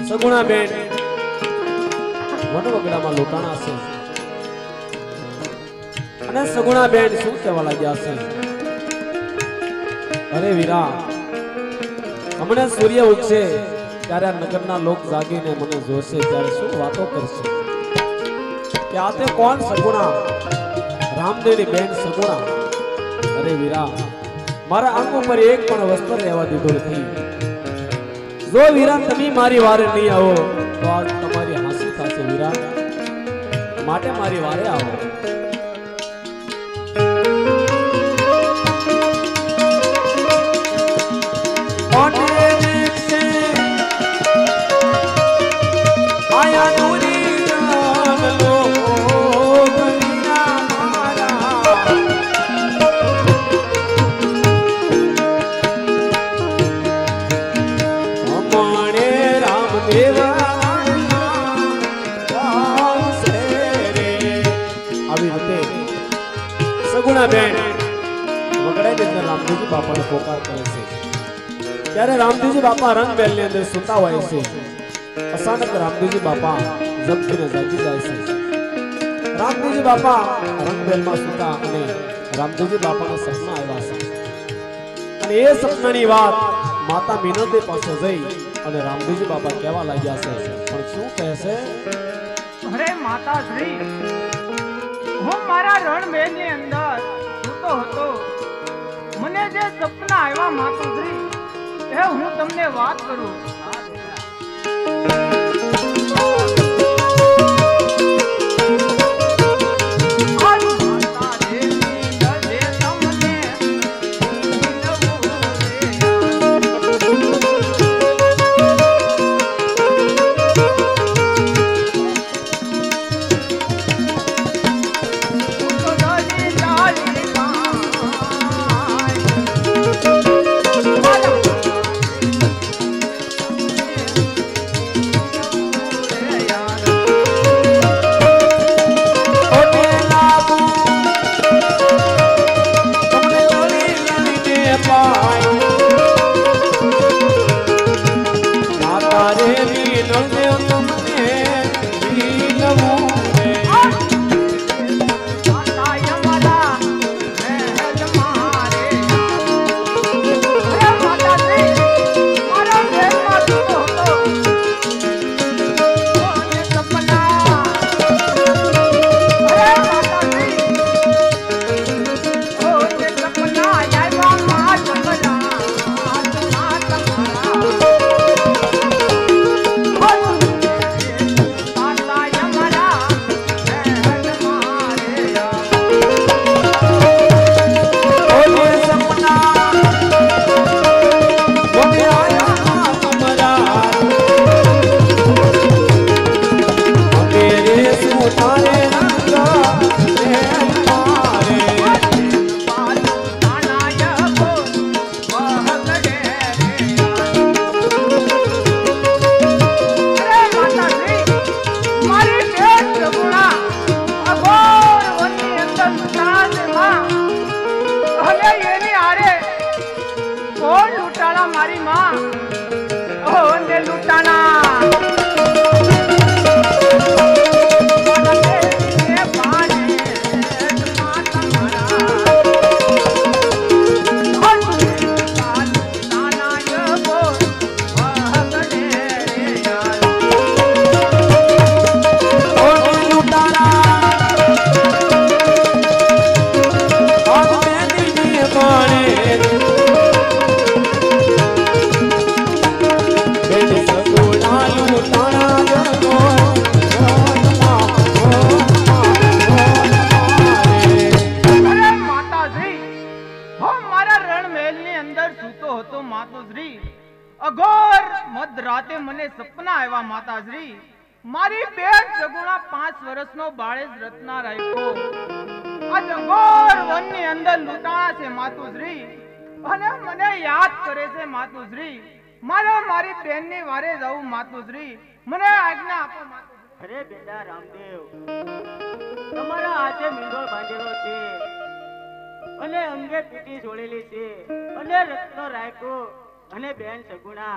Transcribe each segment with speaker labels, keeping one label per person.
Speaker 1: સગુણા બેન વનવગડામાં લોટાણા છે અને સગુણા બેન શું કહેવા લાગ્યા છે? અરે વીરા, હમણાં સૂર્ય ઉગશે ત્યારે આ નગરના લોક જાગીને મને જોશે ત્યારે શું વાતો કરશે કે આ તે કોણ? સગુણા, રામદેવની બેન સગુણા. અરે વીરા, મારા આંખ ઉપર એક પણ વસ્ત્ર રહેવા દીધો નથી. જો વીરા તમે મારી વારે નહીં આવો તો આજ તમારી હાંસી થશે વીરા, માટે મારી વારે આવો. સગુણા બેન વગડાની અંદર રામદેવજી બાપાને પોકાર કરે છે ત્યારે રામદેવજી બાપા રંગબેલની અંદર સૂતા હોય છે. અચાનક રામદેવજી બાપા ઝબકીને જાગી જાય છે. રામદેવજી બાપા રંગબેલમાં સૂતા અને રામદેવજી બાપાના સપના આવ્યા છે અને એ સપનાની વાત માતા મીનોદે પાસે જઈ અને રામદેવજી બાપા કહેવા લાગ્યા છે. પણ શું કહે છે?
Speaker 2: અરે માતાશ્રી, હું મારા રણમહેલની અંદર સૂતો હતો. મને જે સપના આવ્યા માતુશ્રી, એ હું તમને વાત કરું. મારી માં ઓ ને લૂટાના રાતે મને સપના આવ્યા માતાશ્રી. મારી બેન સગુણા 5 વર્ષનો બાળેજ રત્ના રાખ્યો. આ જંગોર વનની અંદર લૂંટાણા છે માતુશ્રી અને મને યાદ કરે છે માતુશ્રી. મારી બેનની વારે જાઉં માતુશ્રી, મને આજ્ઞા આપો માતુશ્રી.
Speaker 3: અરે બેટા રામદેવ, તમારા હાથે મીંડોળ બાંધેલો છે અને અંગે પીટી જોડેલી છે અને રત્નો રાખ્યો અને બેન સગુણા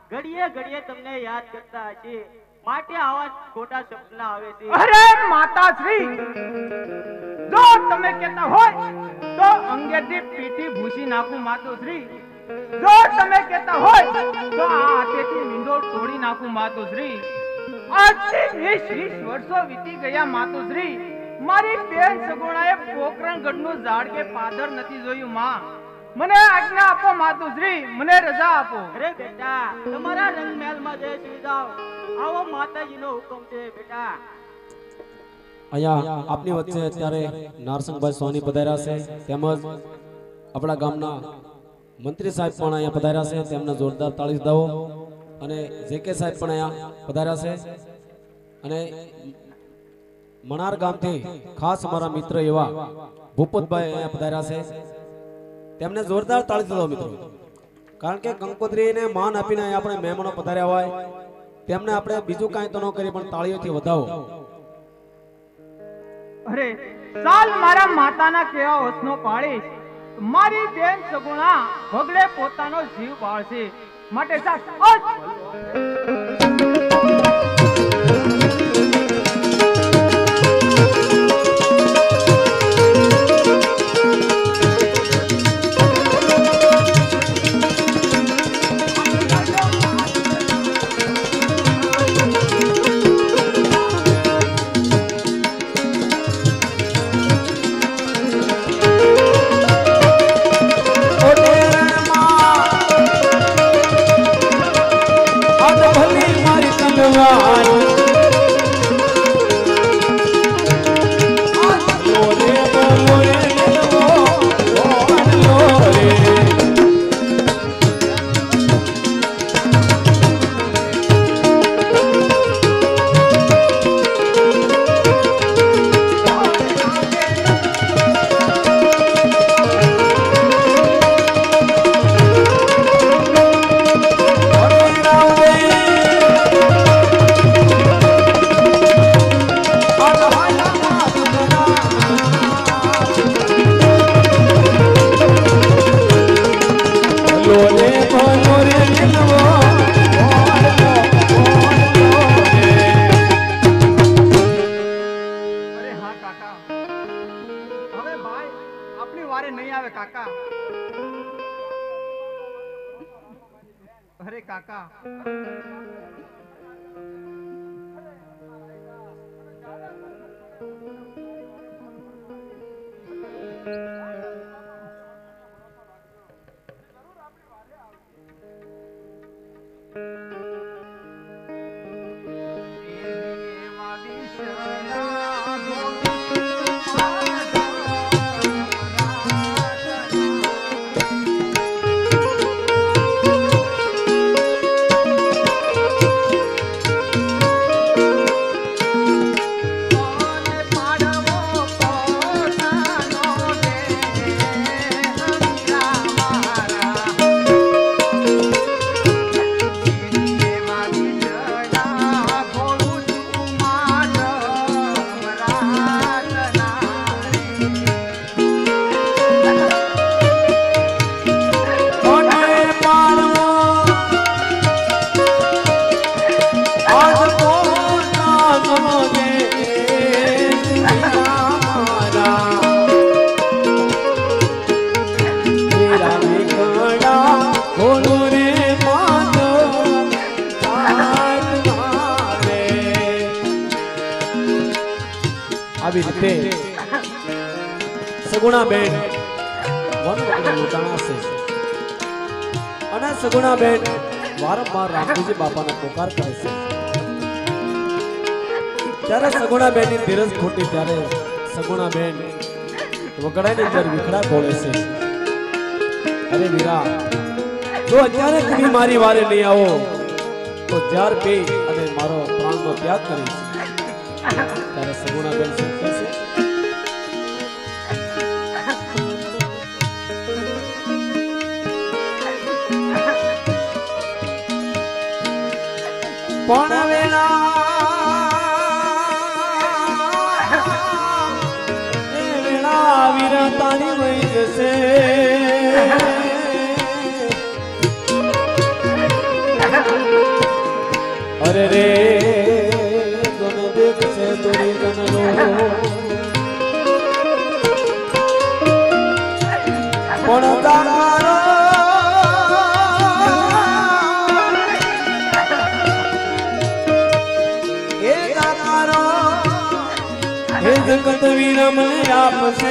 Speaker 3: ઘડીએ ઘડીએ તમને યાદ કરતા હશે માટે આવા ખોટા સપના આવે છે.
Speaker 2: અરે માતાશ્રી, જો તમે કહેતા હોય તો અંગેથી પીઠી ભૂસી નાખું માતુશ્રી. જો તમે કહેતા હોય તો આ હાથેથી મીંડો તોડી નાખું માતુશ્રી. આજથી 20 વર્ષો વીતી ગયા માતુશ્રી. મારી બેન સગુણાએ પોકરણગઢનું ઝાડ કે પાદર નથી જોયું માં. મને આજ્ઞા આપો માતુશ્રી, મને રજા આપો.
Speaker 3: અરે બેટા, તમારા રંગમહેલમાં જઈ સુઈ જાઓ. આવો માતાજીનો હુકમ છે બેટા.
Speaker 1: અહીંયા આપની વચ્ચે અત્યારે નારસિંહભાઈ સોની પધાર્યા છે, તેમજ આપણા ગામના મંત્રી સાહેબ પણ અહીંયા પધાર્યા છે. તેમને જોરદાર તાળી દાવો. અને જેકે સાહેબ પણ અહીંયા પધાર્યા છે. અને મણાર ગામથી ખાસ અમારા મિત્ર એવા ભૂપતભાઈ અહીંયા પધાર્યા છે. તેમને જોરદાર તાળી દો મિત્રો, કારણ કે કંકોત્રીને માન આપીને આપણે મહેમાનો પધાર્યા હોય તેમને આપણે બીજું કાંઈ તો ન કરીએ પણ તાળીઓથી વધાવો.
Speaker 2: અરે સાલ મારા માતાના કેવા વચનો પાળીશ. મારી બેન સગુણા ભગલે પોતાનો જીવ બાળશે માટે સાથ અરે કાકા,
Speaker 1: આવી રીતે સગુણાબેન વનવગડે લૂંટાણા છે અને સગુણાબેન વારંવાર રામજી બાપાનો પોકાર કરે છે. ત્યારે સગુણાબેનની ધીરજ ખોટી, ત્યારે સગુણાબેન વગડાની અંદર વિખડા બોલે છે, અરે વીરા, જો અત્યારે તમે મારી વારે નહીં આવો તો જાર પે અને મારો પ્રાણનો ત્યાગ કરીશ. ત્યારે સગુણાબેન શું કહે છે? પણ વેલા એ વેલા વીરા તારી વઈ જશે. અરે રે તને દેખશે દોરી તનલો પણ તારો એ તારો હે જગત વીરા મને આપશે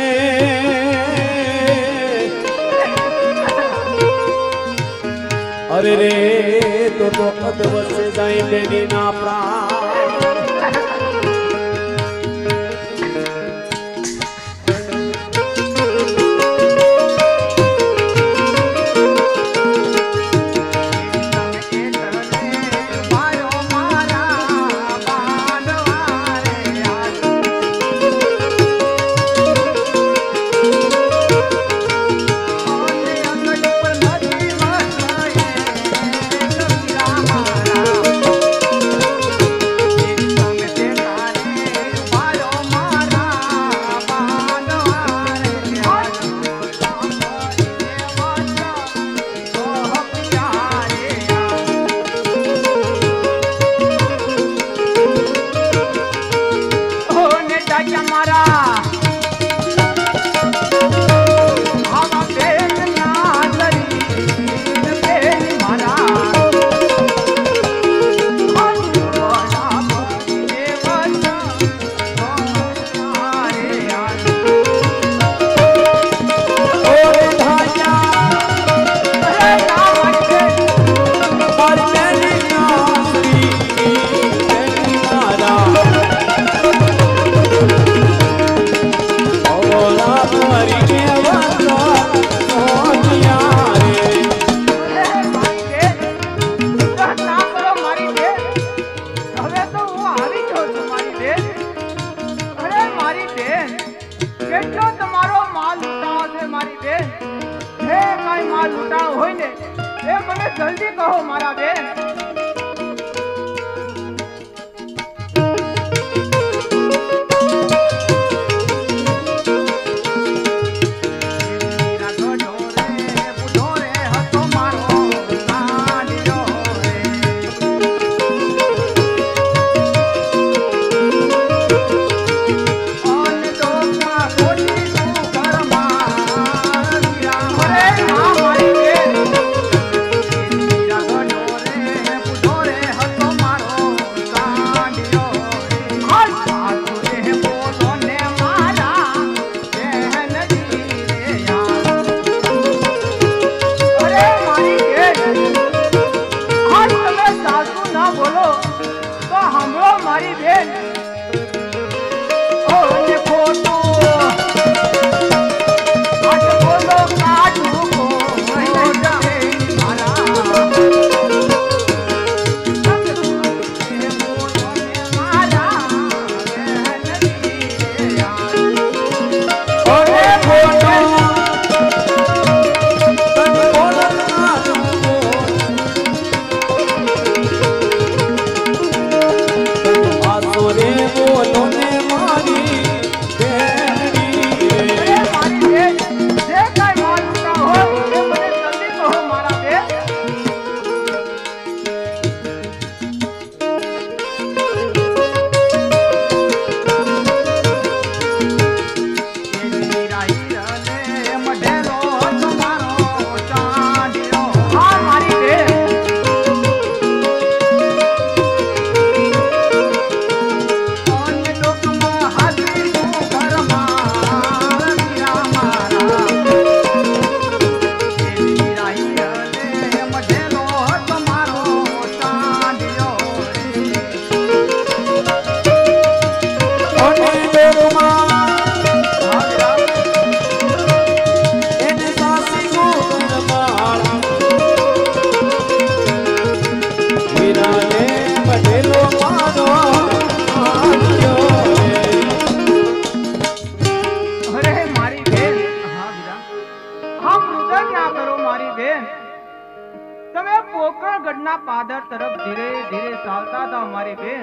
Speaker 1: અરે રે તો અદવસે જાય બેની ના પ્રાણ
Speaker 2: જલ્દી કહો મારા બેન પાદર તરફ ધીરે ધીરે ચાલતા હતા મારી બેન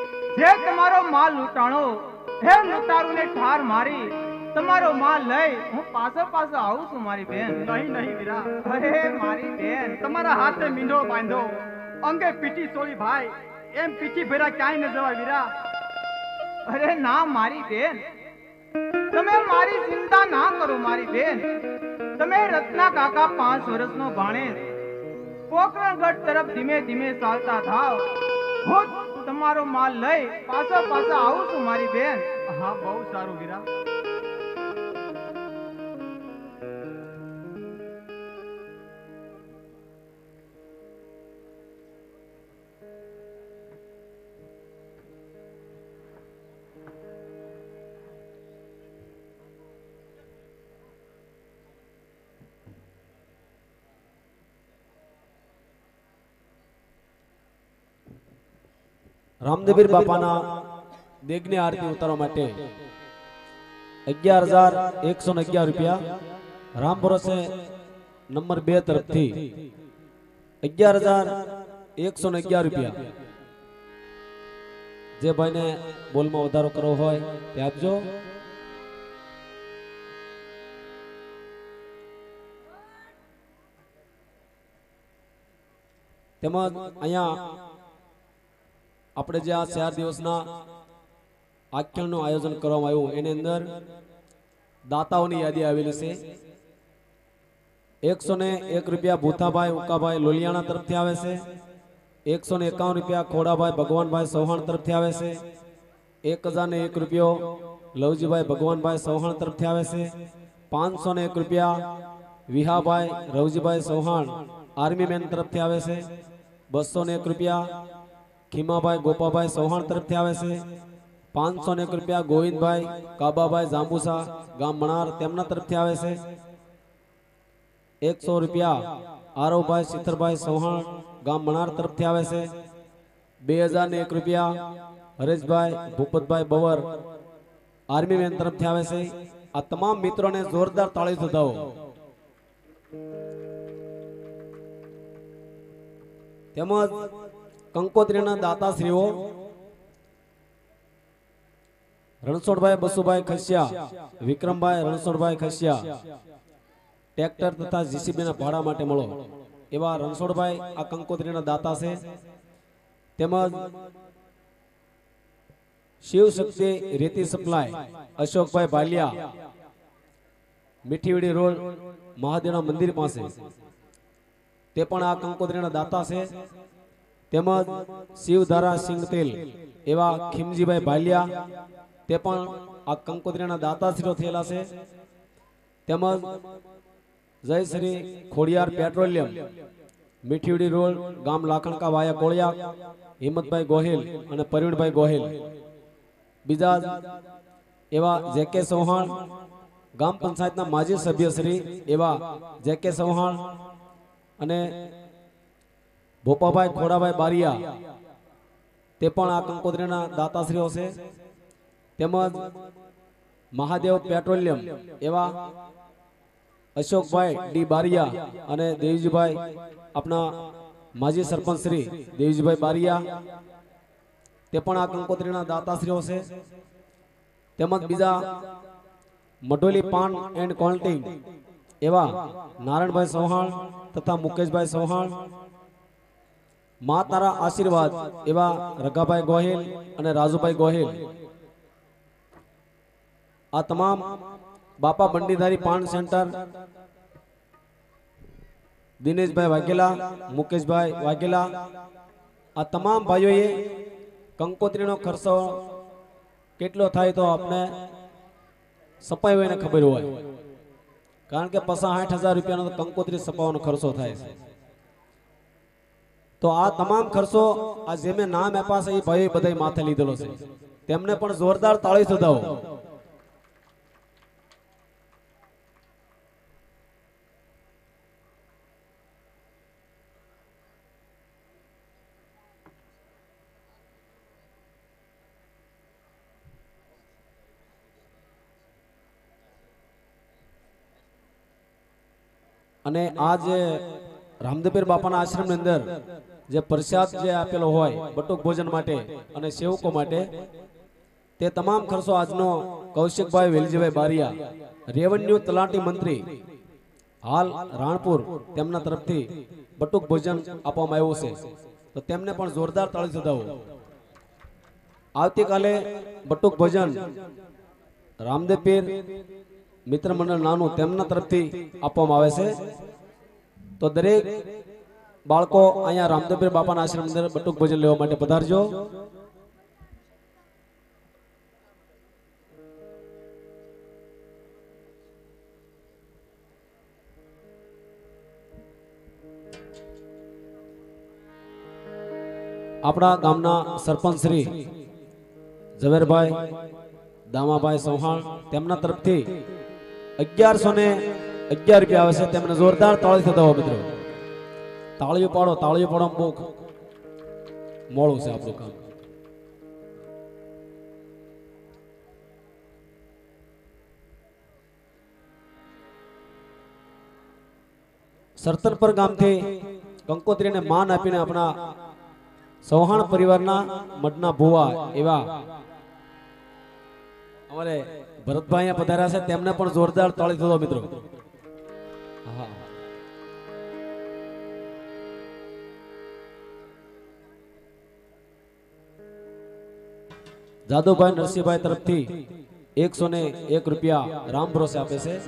Speaker 2: જે તમારો માલ લૂંટાણો હે લૂંટારુને ઠાર મારી તમારો માલ લઈ હું પાછો આવું છું મારી બેન
Speaker 3: નહીં નહીં વીરા
Speaker 2: અરે મારી બેન
Speaker 3: તમારા હાથે મીંડો બાંધો અંગે પીટી સોળી ભાઈ
Speaker 2: એમ પીછી ભેરા ક્યાંય ન જવાય વીરા. અરે ના મારી બેન, તમે મારી ચિંતા ના કરો મારી બેન. તમે રત્ના કાકા 5 વર્ષનો ભાણેજ પોકરણગઢ તરફ ધીમે ધીમે ચાલતા થાવ. હું તમારો માલ લઈ પાછો આવું છું મારી બેન. હા બહુ સારું વીરા.
Speaker 1: રામદેવીર બાપાના દેગની આરતી ઉતારવા માટે 11,111 રૂપિયા રામ ભરોસે નંબર 2 તરફથી 11,111 રૂપિયા. જે ભાઈને બોલમાં વધારો કરવો હોય તે આપજો. તેમજ અહીંયા આપણે જે આ 4 દિવસના આખ્યાનનું આયોજન કરવામાં આવ્યું એની અંદર દાતાઓની યાદી આવેલી છે. 101 રૂપિયા ભૂથાભાઈ ઉકાભાઈ લોલિયાણા તરફથી આવે છે. 151 રૂપિયા ખોડાભાઈ ભગવાનભાઈ ચૌહાણ તરફથી આવે છે. 1001 રૂપિયો લવજીભાઈ ભગવાનભાઈ ચૌહાણ તરફથી આવે છે. 501 રૂપિયા વિહાભાઈ રવજીભાઈ ચૌહાણ આર્મી મેન તરફથી આવે છે. 201 રૂપિયા ખીમાભાઈ ગોપાભાઈ ચૌહાણ તરફથી આવે છે. 501 રૂપિયા ગોવિંદભાઈ કાબાભાઈ જાંબુસા ગામ મણાર તેમના તરફથી આવે છે. 100 રૂપિયા આરવભાઈ સિથરભાઈ ચૌહાણ ગામ મણાર તરફથી આવે છે. 2001 રૂપિયા હરેશભાઈ ભૂપતભાઈ બવર આર્મી મેન તરફથી આવે છે. આ તમામ મિત્રોને જોરદાર તાળી વધાવો. તેમજ કંકોત્રીના દાતાશ્રીઓ રણછોડભાઈ બસુભાઈ ખસિયા, વિક્રમભાઈ રણછોડભાઈ ખસિયા ટ્રેક્ટર તથા જીસીબી ના ભાડા માટે મળો એવા રણછોડભાઈ આ કંકોત્રીના દાતા છે. તેમજ શિવ શક્તિ રેતી સપ્લાય અશોકભાઈ ભાલિયા મીઠીવડી રોડ મહાદેવના મંદિર પાસે તે પણ આ કંકોત્રીના દાતા છે. તેમજ શિવધારા સિંગ તેલ એવા ખીમજીભાઈ ભાલિયા તે પણ આ કંકોત્રીના દાતાશ્રીઓ થયેલા છે. તેમજ જય શ્રી ખોડિયાર પેટ્રોલિયમ મીઠીવડી રોડ ગામ લાખણકા વાયા કોળિયા હિંમતભાઈ ગોહિલ અને પરવીણભાઈ ગોહિલ. બીજા એવા જેકે ચૌહાણ ગામ પંચાયતના માજી સભ્યશ્રી એવા જેકે ચૌહાણ અને ભોપાભાઈ ખોડાભાઈ બારિયા તે પણ આ કંકોત્રીના દાતાશ્રીઓ છે. તેમજ મહાદેવ પેટ્રોલિયમ એવા અશોકભાઈ ડી બારિયા અને દેવજીભાઈ આપણા માજી સરપંચ શ્રી દેવજીભાઈ બારિયા તે પણ આ કંકોત્રીના દાતાશ્રીઓ છે. તેમજ બીજા મઢોલી પાન એન્ડ કોલ્ટિંગ એવા નારાયણભાઈ ચૌહાણ તથા મુકેશભાઈ ચૌહાણ. મા તારા આશીર્વાદ એવા રઘાભાઈ ગોહિલ અને રાજુભાઈ ગોહિલ. આ તમામ બાપા બંડીધારી પાન સેન્ટર દિનેશભાઈ વાઘેલા, મુકેશભાઈ વાઘેલા આ તમામ ભાઈઓએ કંકોત્રીનો ખર્ચો કેટલો થાય તો આપણે સપાઈ હોય ને ખબર હોય, કારણ કે 60,000 રૂપિયાનો કંકોત્રી સપાવવાનો ખર્ચો થાય છે. તો આ તમામ ખર્ચો આ જે મેં નામ આપ્યા છે એ ભાઈ બધા માથે લીધેલો છે. તેમને પણ જોરદાર તાળી વધાવો. અને આ જે રામદેવીર બાપાના આશ્રમની અંદર જે પ્રસાદ જે આપેલો હોય બટુક ભોજન માટે અને સેવકો માટે તે તમામ ખર્ચો આજનો કૌશિકભાઈ વેલજીભાઈ બારિયા રેવન્યુ તલાટી મંત્રી હાલ રાણપુર તેમના તરફથી બટુક ભોજન આપવામાં આવ્યું છે. તો તેમને પણ જોરદાર તાળી સદાવો. આવતીકાલે બટુક ભજન રામદેવ પીર મિત્ર મંડળ નાનું તેમના તરફથી આપવામાં આવે છે. તો દરેક બાળકો અહીંયા રામદેવ પીર બાપાના આશ્રમ અંદર બટુક ભજન લેવા માટે પધારજો. આપણા ગામના સરપંચ શ્રી ઝવેરભાઈ દામાભાઈ ચૌહાણ તેમના તરફથી 1111 રૂપિયા આવે છે. તેમને જોરદાર તાળી થતા મિત્રો. તાળીઓ પાડો બહુ મોડું છે આપણું કામ. સરતનપર ગામથી કંકોત્રીને માન આપીને આપણા ચૌહાણ પરિવારના મઢના ભુવા એવા અમારે ભરતભાઈ પધાર્યા છે. તેમને પણ જોરદાર તાળી થતો મિત્રો. હા, જાદુભાઈ નરસિંહભાઈ તરફથી 101 રૂપિયા રામ ભરોસે આપે છે.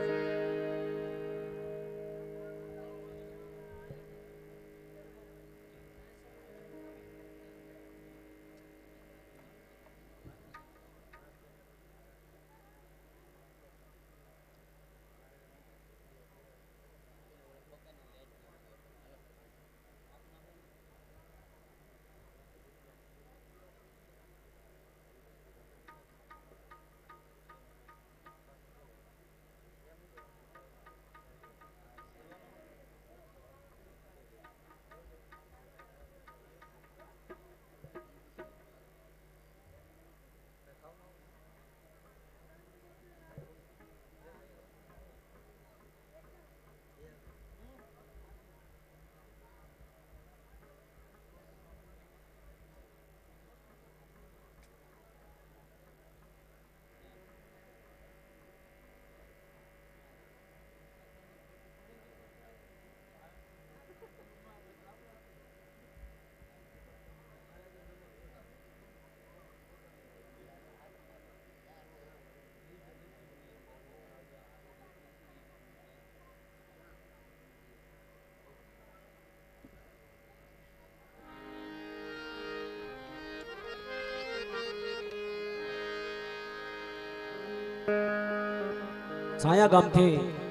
Speaker 1: છાયા ગામથી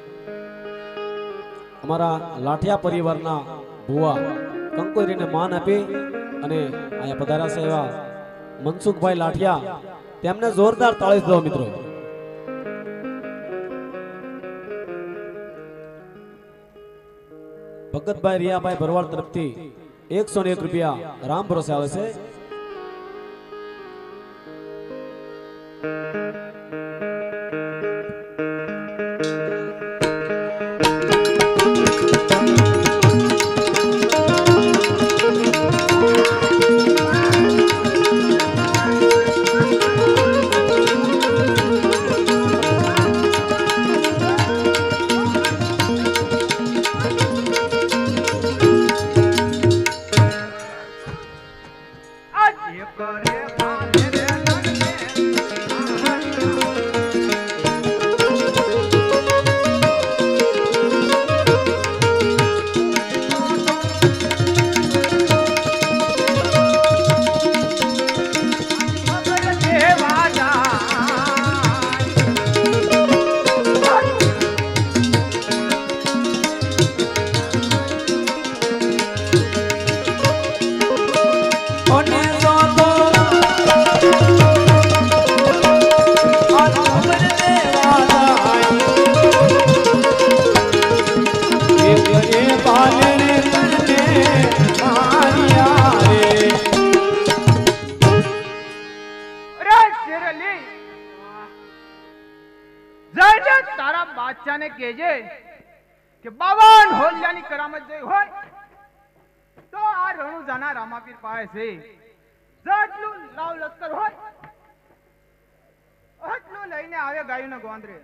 Speaker 1: અમારા લાઠિયા પરિવારના ભુવા કંકોત્રીને માન આપી અને અહીંયા પધાર્યા છે એવા મનસુખભાઈ લાઠિયા તેમને જોરદાર તાળી દો મિત્રો. ભગતભાઈ રિયાભાઈ ભરવાડ તરફથી 101 રૂપિયા રામ ભરોસે આવે છે.
Speaker 2: બાદશાહને કહેજે કે 52 હોલિયાની કરામત જોઈ હોય તો આ રણુજાના રામાપીર પાસે છે. જેટલું લાવ લશ્કર હોય એટલું લઈને આવે ગાયુંના ગોંદરે.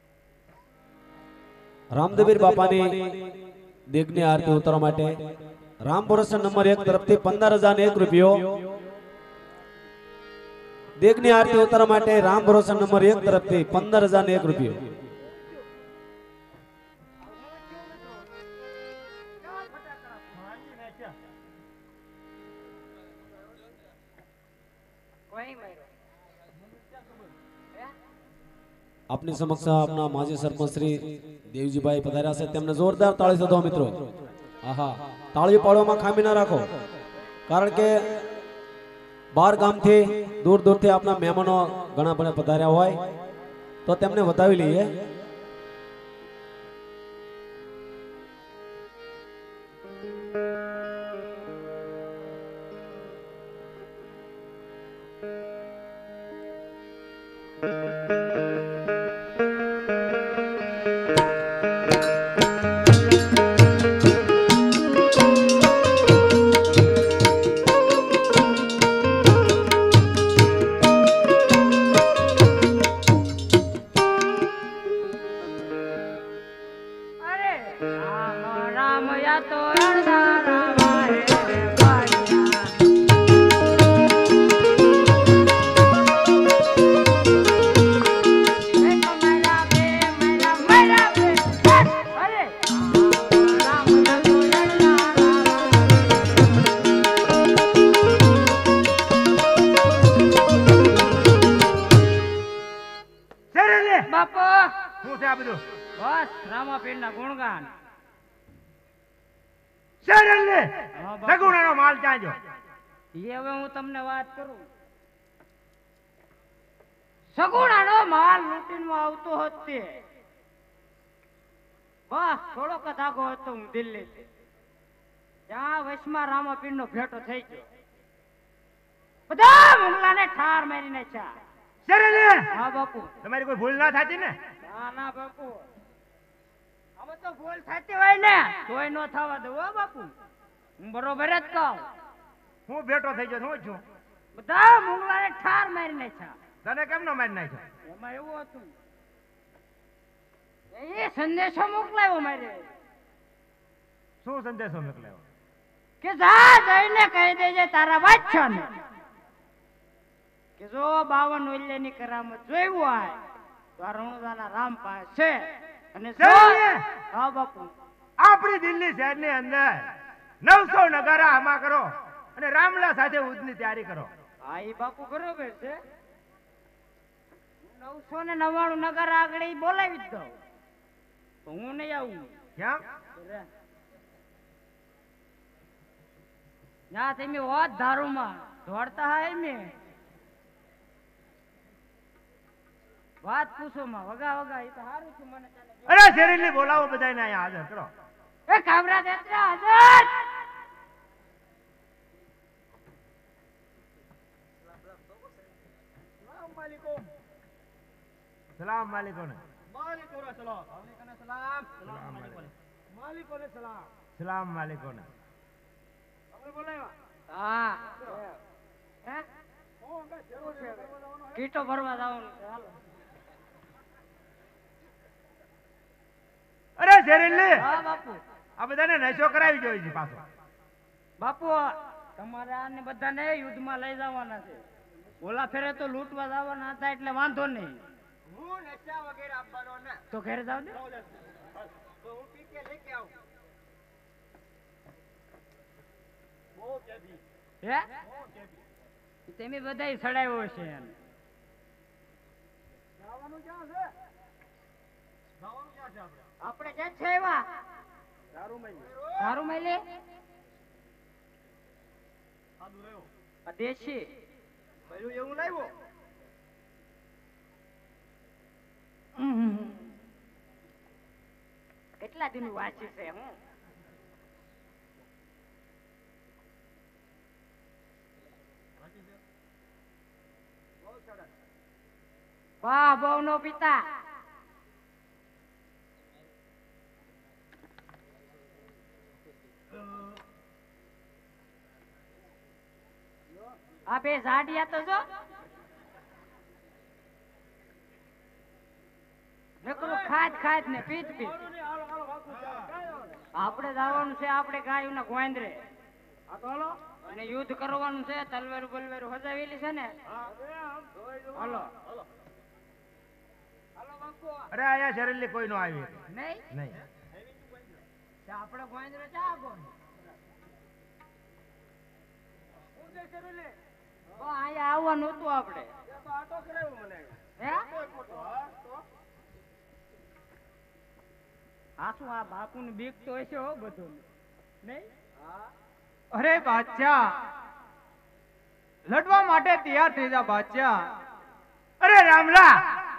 Speaker 1: રામદેવીર બાપાની દેગની આરતી ઉતારવા માટે રામ ભરોસે નંબર 1 તરફથી 15,001 રૂપિયો દેગની આરતી ઉતારવા માટે રામ ભરોસે નંબર 1 તરફથી 15,001 રૂપિયો આપની સમક્ષ આપના માજી સરપંચ શ્રી દેવજીભાઈ પધાર્યા છે તેમને જોરદાર તાળી સદો મિત્રો આહા તાળી પાડવામાં ખામી ના રાખો કારણ કે બાર ગામથી દૂર દૂરથી આપના મહેમાનો ઘણા બધા પધાર્યા હોય તો તેમને વધાવી લઈએ
Speaker 3: સગુણાનો માલ લૂંટીમાં આવતો હતો બસ થોડો કથાકો હતો હું દિલ્હી ત્યાં વચમાં રામાપીર નો ભેટો થઈ ગયો બધા મુંગલાને ઠાર મારી નાખ્યા હા બાપુ
Speaker 4: તમારી કોઈ ભૂલ ના થતી ને
Speaker 3: ના ના બાપુ હવે તો ભૂલ થતી હોય ને તોય નો થવા દો બાપુ હું બરોબર જ કહું
Speaker 4: હું ભેટો થઈ ગયો હું છું
Speaker 3: બધા મુંગલાને ઠાર મારી નાખ્યા
Speaker 4: તને કેમ નો મારી નાખ્યો
Speaker 3: એમાં એવું હતું એ સંદેશો મોકલાયો મારે
Speaker 4: શું સંદેશો મોકલાયો
Speaker 3: કે જા જઈને કહી દેજે તારા બાદશાહને કે જો 52 ઓલ્યાની કરામત જોયું હોય તો આ રણુદાના રામ પાસે છે અને જો હા બાપુ
Speaker 4: આપણી દિલ્હી શહેરની અંદર 900 નગારા આમાં કરો અને રામલા સાથે ઉદની તૈયારી કરો
Speaker 3: હા એ બાપુ બરોબર છે 999 નગર આગળ બોલાવી જ દઉં તો હું નહીં આવું
Speaker 4: કેમ
Speaker 3: ના તમે હોત ધારુમાં દોડતા હા મેં વાત પૂછો માં વગા વગા એ તો સારું છે મને
Speaker 4: અરે શેરીલી બોલાવો બધાને અહીંયા હાજર કરો
Speaker 3: એ કામરા દેત્રા હાજર
Speaker 4: સલામ માલિકોને
Speaker 2: માલિકોને સલામ માલિકોને સલામ સલામ માલિકોને સલામ
Speaker 4: સલામ માલિકોને
Speaker 2: આપણે બોલાવ્યા
Speaker 3: હા હે કીટો ભરવા જવાનું છે હાલો
Speaker 4: અરે શેરીલી
Speaker 3: હા બાપુ
Speaker 4: આ બધાને નશો કરાવી જોઈએ છે પાછો
Speaker 3: બાપુ તમારે આને બધાને યુદ્ધમાં લઈ જવાના છે ઓલા ફેરે તો લૂંટવા જવાના હતા એટલે વાંધો નહીં
Speaker 2: હું નશા વગેરે આપવાનો ને
Speaker 3: તો ઘરે જાવ ને
Speaker 2: તો હું પી કે લઈ કે આવું બહુ કેબી
Speaker 3: હે તમે બધાય સડાયો છે
Speaker 2: જવાનું ક્યાં છે જવાનું ક્યાં છે
Speaker 3: આપણે ક્યાં છે એવા દારૂ મળી
Speaker 2: સાદું રહ્યો
Speaker 3: આ દેશી
Speaker 2: મળ્યું એવું લાવ્યો
Speaker 3: કેટલા દિન વાંચી છે હું વાહ બહુ નો પિતા આ બે ઝાડિયા તો જો નકરું ખાદ ખાદ ને પીત પીત
Speaker 2: હાલો હાલો વાકું
Speaker 3: આપણે જવાનું છે આપણે ગાયોના ગોંદરે. હા તો હાલો. અને યુદ્ધ કરવાનું છે, તલવાર બલવાર હજાવેલી છે ને. હાલો.
Speaker 4: અરે આયા શરીર કોઈ નો આવી
Speaker 3: નહીં
Speaker 4: નહીં.
Speaker 3: આપણે ગોંદરે ચા કોણ અહીંયા આવવાનું હતું આપણે. હે? આ શું આ બાપુની બીક તો હશે હો બધું નહીં.
Speaker 2: અરે બાદશાહ, લડવા માટે તૈયાર થઈ જા બાદશાહ.
Speaker 4: અરે રામલા,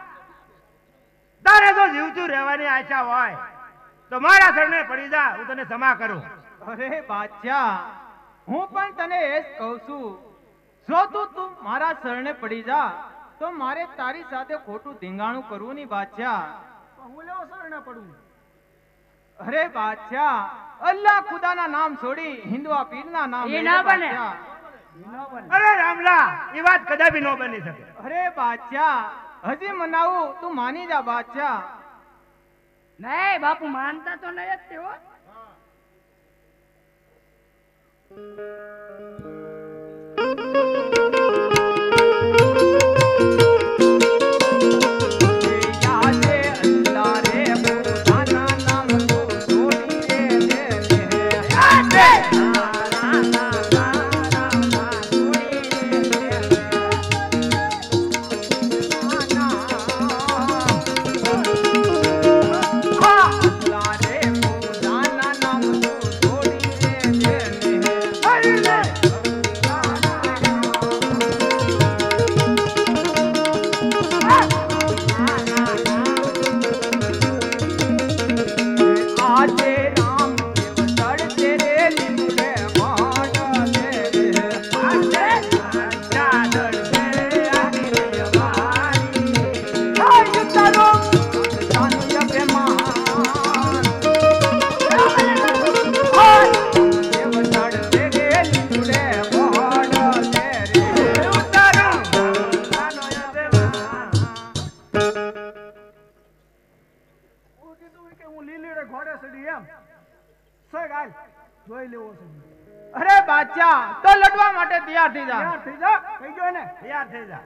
Speaker 4: તારે તો જીવતું રહેવાની આશા હોય તો મારા શરણે પડી જા, હું તને ક્ષમા કરું.
Speaker 2: અરે બાદશાહ, હું પણ તને એ જ કહું છું, જો તું મારા શરણે પડી જા તો મારે તારી સાથે ખોટું ધીંગાણું કરવું નહીં બાદશાહ.
Speaker 4: હું લેવો શરણે પડું?
Speaker 2: અરે બાદશાહ, અલ્લાહ ખુદાના નામ છોડી હિન્દુઆ પીરના નામ
Speaker 3: એ
Speaker 2: લે
Speaker 3: ના બને.
Speaker 2: બાદશાહ.
Speaker 4: અરે રામલા, એ વાત કદાપી ન બની શકે.
Speaker 2: અરે બાદશાહ, હજી મનાવું તું માની જા બાદશાહ.
Speaker 3: નહીં બાપુ માનતા તો નહીં જ તેઓ.
Speaker 2: અરે બાદશાહ, તો લડવા માટે તૈયાર થઈ જા.
Speaker 4: તૈયાર થઈ જા, કહી ગયો ને, તૈયાર થઈ જા.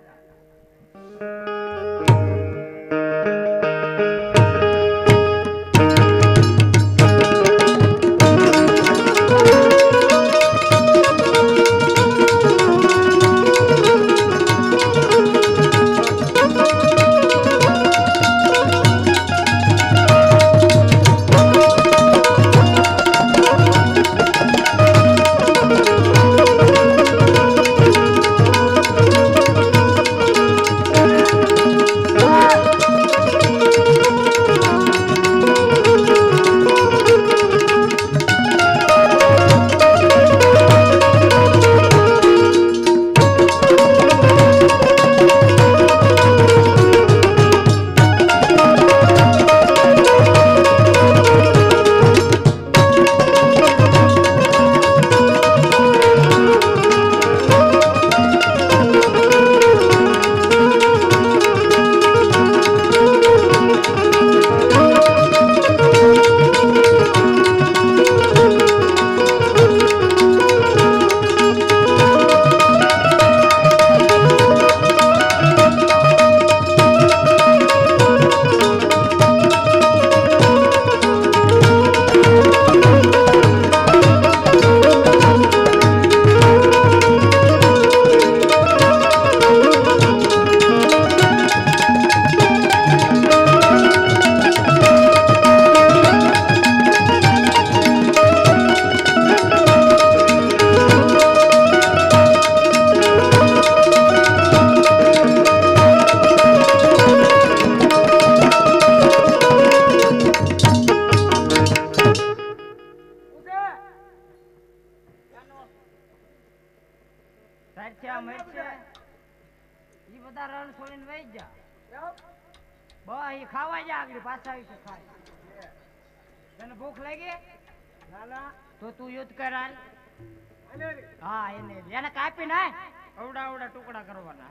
Speaker 3: ભૂખ લાગી તો તું યુદ્ધ કરાલ. હા એને કાપી નાય, અવડા અવડા ટુકડા કરવાના.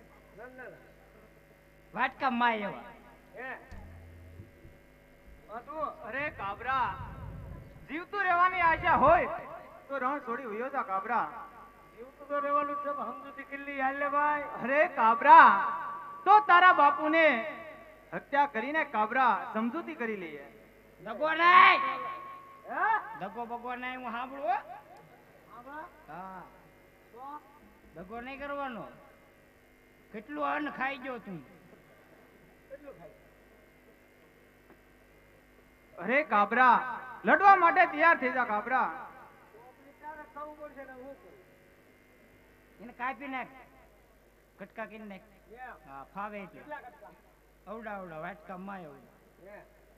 Speaker 3: વાટકા માય એવા.
Speaker 2: અરે કાબરા, જીવતું રહેવાની આશા હોય તો રણ છોડી વયો જા કાબરા.
Speaker 3: જીવતું તો રહેવાનું છે સમજૂતી કિલ્લી હાલે ભાઈ.
Speaker 2: અરે કાબરા, તો તારા બાપુને હત્યા કરીને કાબરા સમજૂતી કરી લઈએ.
Speaker 3: દગો નહીં. દગો બગો નહીં હું સાંભળું હો. હા દગો નહીં કરવાનો. કેટલું અન્ન ખાઈ ગયો તું?
Speaker 2: અરે કાબરા, લડવા માટે તૈયાર થઈ જા કાબરા.
Speaker 3: એને કાપી નાખ, કટકા કરી નાખ. હા ફાવે એટલે અવડા અવડા વાટકા માં અવડા.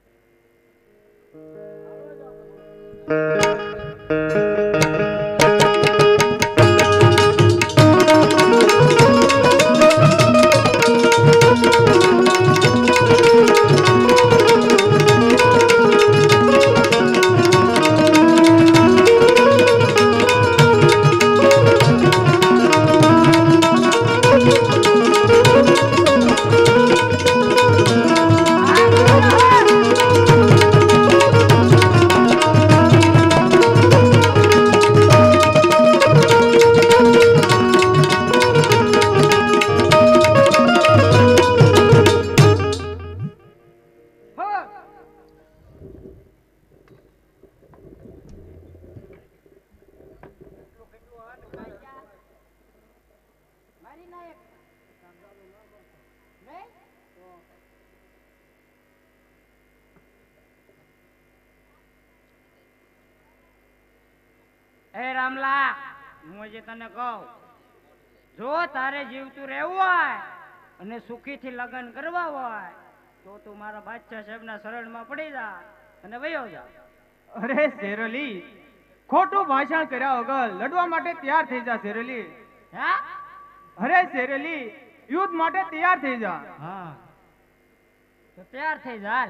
Speaker 3: એ રામલા, હું જે તને કહું, જો તારે જીવતું રહેવું હોય અને સુખીથી લગ્ન કરવા હોય તો તું મારા બાદશાહ સાહેબના શરણમાં પડી જા અને વયો જા.
Speaker 2: અરે શેરલી, ખોટું ભાષણ કર્યા વગર લડવા માટે તૈયાર થઈ જા શેરલી.
Speaker 3: હા
Speaker 2: અરે શેરલી, યુદ્ધ માટે તૈયાર થઈ જા.
Speaker 3: હા તો તૈયાર થઈ જા.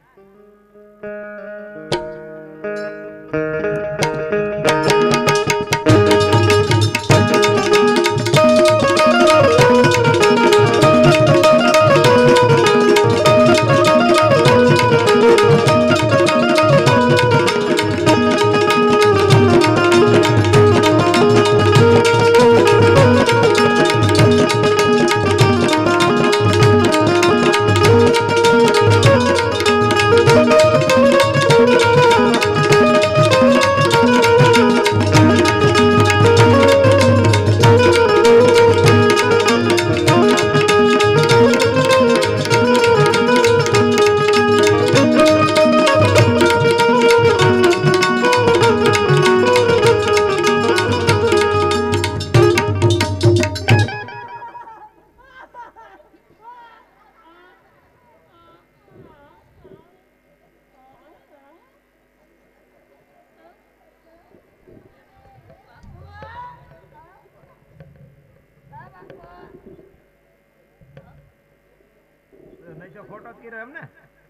Speaker 4: નહીં ફોટો જ કર્યો એમ ને.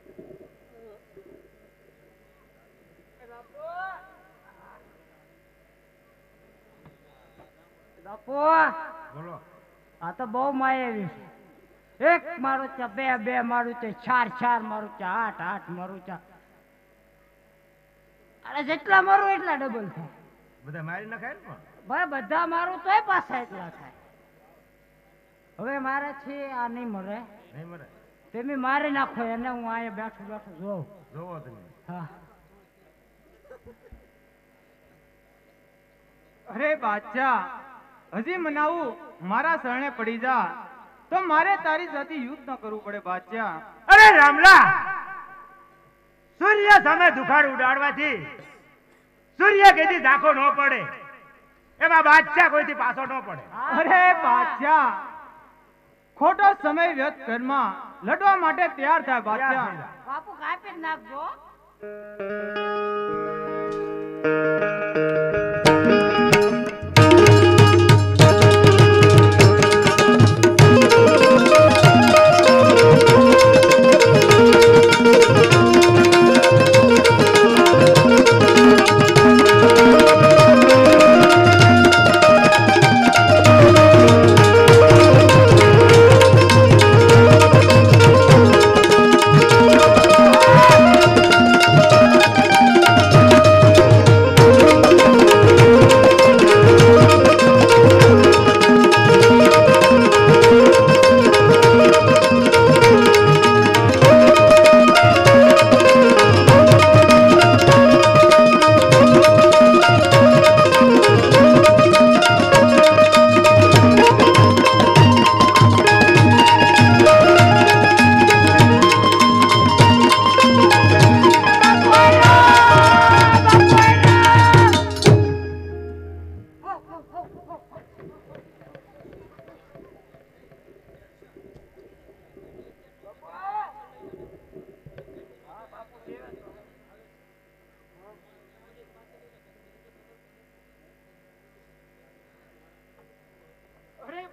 Speaker 3: બાપુ
Speaker 4: બોલો.
Speaker 3: આ તો બહુ માયાવી છે. એક મારું ચા, બે બે મારું ચા, ચાર ચાર મારું ચા, આઠ આઠ મારું ચા. અરે જેટલા મારું એટલા ડબલ થાય.
Speaker 4: બધા મારી નખાય ને પણ.
Speaker 3: ભાઈ બધા મારું તોય પાછા એટલા થાય. હવે મારે છે આ નહીં મરે,
Speaker 4: નહીં મરે.
Speaker 3: તમે મારી નાખો એને, હું અહીંયા બેઠું બેઠું જોઉં.
Speaker 4: જોવો તમે.
Speaker 3: હા
Speaker 2: અરે બાદશાહ, હજી મનાવું મારા શરણે પડી જા તો મારે તારી સાથે યુદ્ધ ન કરવું પડે બાદશાહ.
Speaker 4: અરે રામલા, સૂર્ય સામે દુખાડ ઉડાડવાથી સૂર્ય કદી ઝાંખો ન પડે, એમાં બાદશાહ કોઈથી પાછો ન પડે.
Speaker 2: અરે બાદશાહ, ખોટો સમય વ્યર્થ કરમાં લડવા માટે તૈયાર થાય બાદશાહ.
Speaker 3: બાપુ કાપી જ નાખજો.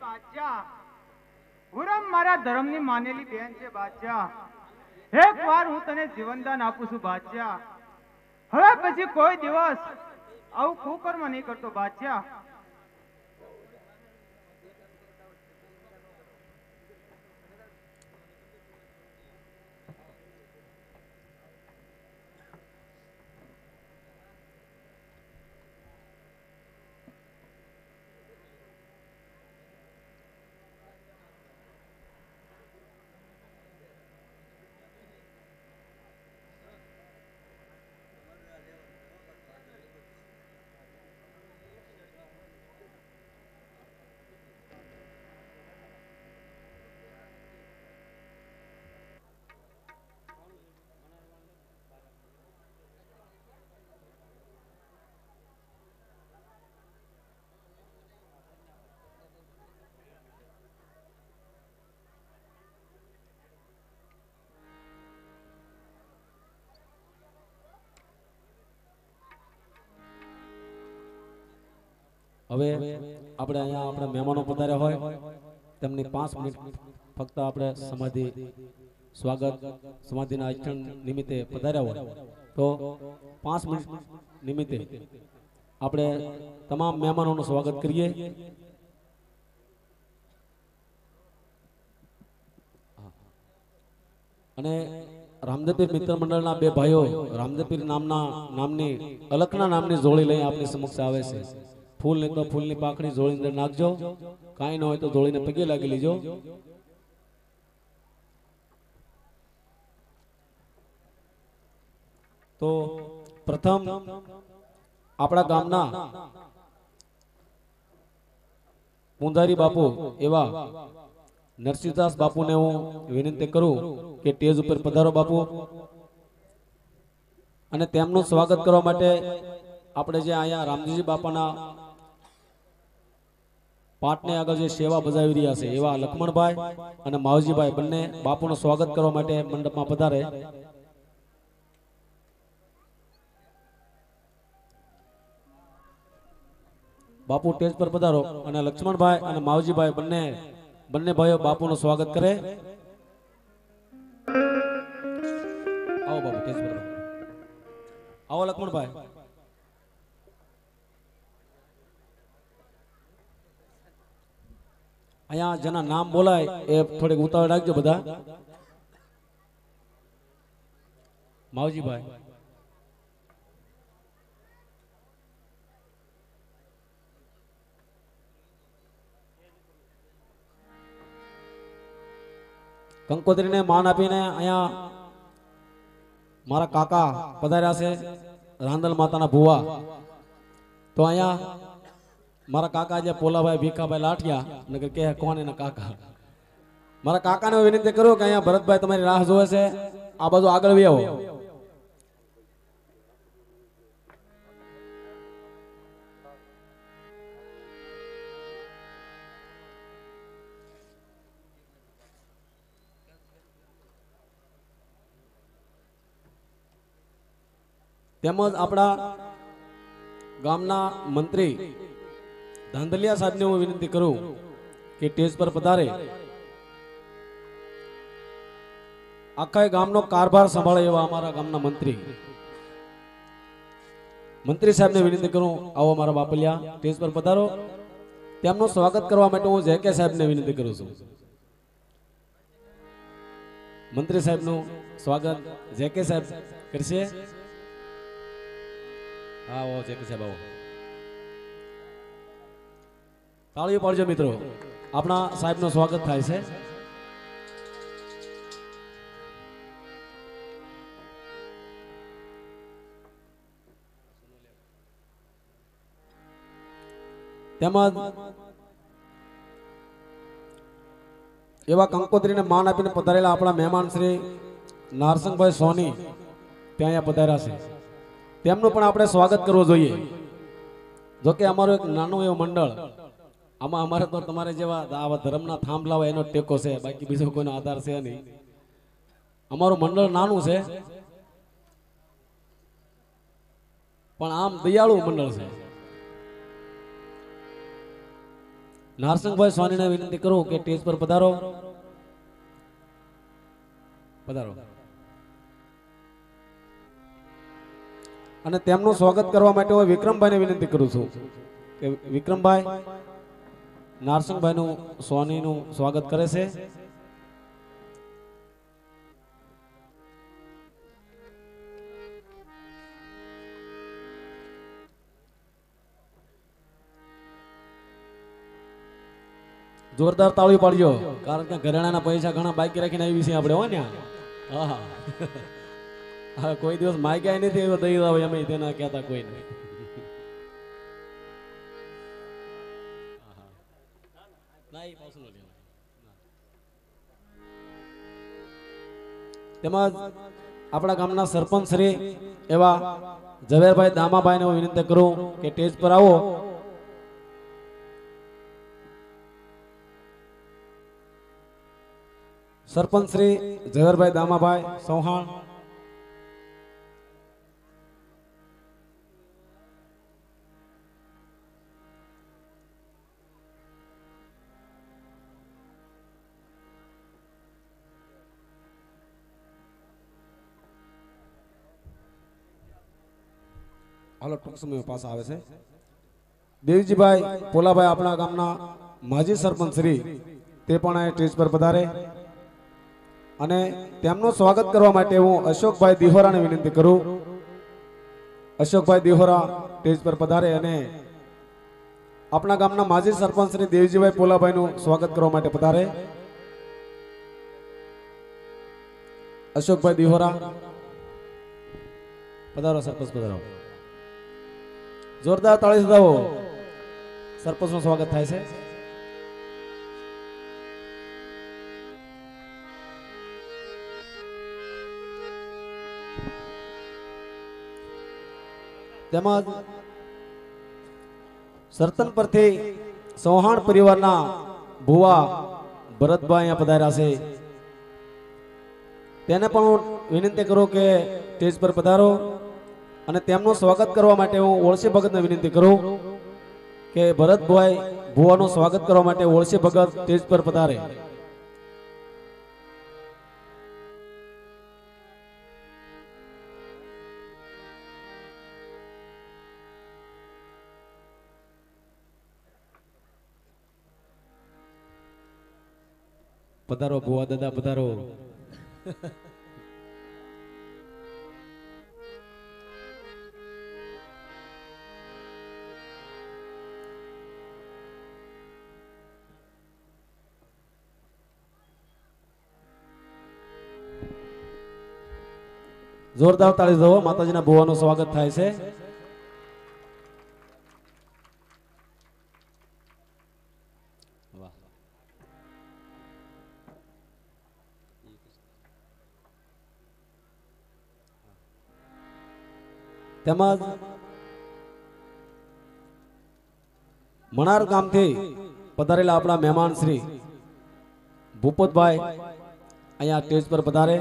Speaker 2: બાદશાહ હુરમ મારા ધર્મની માનેલી બેન છે બાદશાહ. એકવાર હું તને જીવનદાન આપું છું બાદશાહ. હવે પછી કોઈ દિવસ આવું કુકર્મ નહીં કરતો બાદશાહ.
Speaker 1: હવે આપણે અહીંયા આપણા મહેમાનો પધાર્યા હોય તેમની 5 મિનિટ ફક્ત આપણે સ્વાગત સમાધિના આચરણ નિમિત્તે પધાર્યા હોય તો 5 મિનિટ નિમિત્તે આપણે તમામ મહેમાનોનું સ્વાગત કરીએ. અને રામદેવપીર મિત્ર મંડળના 2 ભાઈઓ રામદેવપીર નામની અલખના નામની જોડી લઈ આપણી સમક્ષ આવે છે. ફૂલ ને તો ફૂલની પાકડી જોડી અંદર નાખજો, કાંઈ ન હોય તો જોડીને પગે લાગી લેજો. તો પ્રથમ આપણા ગામના પૂંજારી બાપુ એવા નરસિંહદાસ બાપુને હું વિનંતી કરું કે સ્ટેજ ઉપર પધારો બાપુ. અને તેમનું સ્વાગત કરવા માટે આપણે જે અહીંયા રામજીજી બાપાના પાઠને આગળ જે સેવા બજાવી રહ્યા છે એવા લક્ષ્મણભાઈ અને માવજીભાઈ બંને બાપુનું સ્વાગત કરવા માટે મંડપમાં પધારે. બાપુ સ્ટેજ પર પધારો અને લક્ષ્મણભાઈ અને માવજીભાઈ બંને ભાઈઓ બાપુનું સ્વાગત કરે. આવો બાપુ સ્ટેજ પર આવો લક્ષ્મણભાઈ. અહીંયા જેના નામ બોલાય એ થોડીક ઉતાવળ રાખજો બધા. માવજીભાઈ, કંકોત્રીને માન આપીને અહીંયા મારા કાકા પધાર્યા છે, રાંદલ માતાના ભુવા. તો અહીંયા મારા કાકા જે પોલાભાઈ ભીખાભાઈ લાઠિયા નગર કે કોણ એના કાકા, મારા કાકાને વિનંતી કરું કે અહીંયા ભરતભાઈ તમારી રાહ જોવે છે, આ બાજુ આગળ આવો. તેમજ આપણા ગામના મંત્રી ધાંધલિયા સાહેબને હું વિનંતી કરું કે સ્ટેજ પર પધારે. આખા ગામનો કારભાર સંભાળે એવા અમારા ગામના મંત્રી સાહેબને વિનંતી કરું, આવો મારા બાપલિયા સ્ટેજ પર પધારો. તેમનું સ્વાગત કરવા માટે હું જેકે સાહેબને વિનંતી કરું છું. મંત્રી સાહેબનું સ્વાગત જેકે સાહેબ કરશે. આવો જેકે સાહેબ આવો. તાળીઓ પાડજો મિત્રો, આપણા સાહેબનું સ્વાગત થાય છે. તેમજ એવા કંકોત્રીને માન આપીને પધારેલા આપણા મહેમાન શ્રી નારસંગભાઈ સોની ત્યાં અહીંયા પધાર્યા છે, તેમનું પણ આપણે સ્વાગત કરવું જોઈએ. જોકે અમારું એક નાનું એવું મંડળ, આમાં અમારે તો તમારે જેવા આવા ધર્મના થાંભલા હોય એનો ટેકો છે, બાકી બીજો કોઈનો આધાર છે નહીં. અમારું મંડળ નાનું છે પણ આમ દયાળુ મંડળ છે. નારસિંહભાઈ સ્વામીને વિનંતી કરું કે સ્ટેજ પર પધારો. પધારો. અને તેમનું સ્વાગત કરવા માટે હું વિક્રમભાઈને વિનંતી કરું છું કે વિક્રમભાઈ નારસિંહભાઈનું સ્વામીનું સ્વાગત કરે છે. જોરદાર તાળી પાડજો, કારણ કે ઘરેણાના પૈસા ઘણા બાકી રાખીને આવી છે આપણે. હો ને હા હા, કોઈ દિવસ માગ્યા નથી એવો દઈ દાવ એમ તેના કહેતા કોઈ નહીં. તેમજ આપણા ગામના સરપંચ શ્રી એવા ઝવેરભાઈ દામાભાઈને હું વિનંતી કરું કે સ્ટેજ પર આવો. સરપંચ શ્રી ઝવેરભાઈ દામાભાઈ ચૌહાણ. હાલો ટૂંક સમયમાં પાછા આવે છે. દેવજીભાઈ પોલાભાઈ આપણા ગામના માજી સરપંચ શ્રી તે પણ આ સ્ટેજ પર પધારે અને તેમનું સ્વાગત કરવા માટે હું અશોકભાઈ દિહોરાને વિનંતી કરું. અશોકભાઈ દિહોરા સ્ટેજ પર પધારે અને આપણા ગામના માજી સરપંચ શ્રી દેવજીભાઈ પોલાભાઈનું સ્વાગત કરવા માટે પધારે. અશોકભાઈ દિહોરા પધારો. સરપંચ પધારો. જોરદાર તાળી બજાવો. સરપંચનું સ્વાગત થાય છે. તેમજ સરતન પરથી ચૌહાણ પરિવારના ભુવા ભરતભાઈ અહીંયા પધાર્યા છે. તેને પણ હું વિનંતી કરું કે સ્ટેજ પર પધારો અને તેમનું સ્વાગત કરવા માટે હું ઓળસી ભગતને વિનંતી કરું કે ભરતભાઈ ભુવાનું સ્વાગત કરવા માટે ઓળસી ભગત સ્ટેજ પર પધારે. પધારો ભુવા દાદા, પધારો. જોરદાર તાળી દો. માતાજીના ભુવાનું સ્વાગત થાય છે. તેમજ મણાર ગામથી પધારેલા આપણા મહેમાન શ્રી ભૂપતભાઈ અહીંયા સ્ટેજ પર પધારે.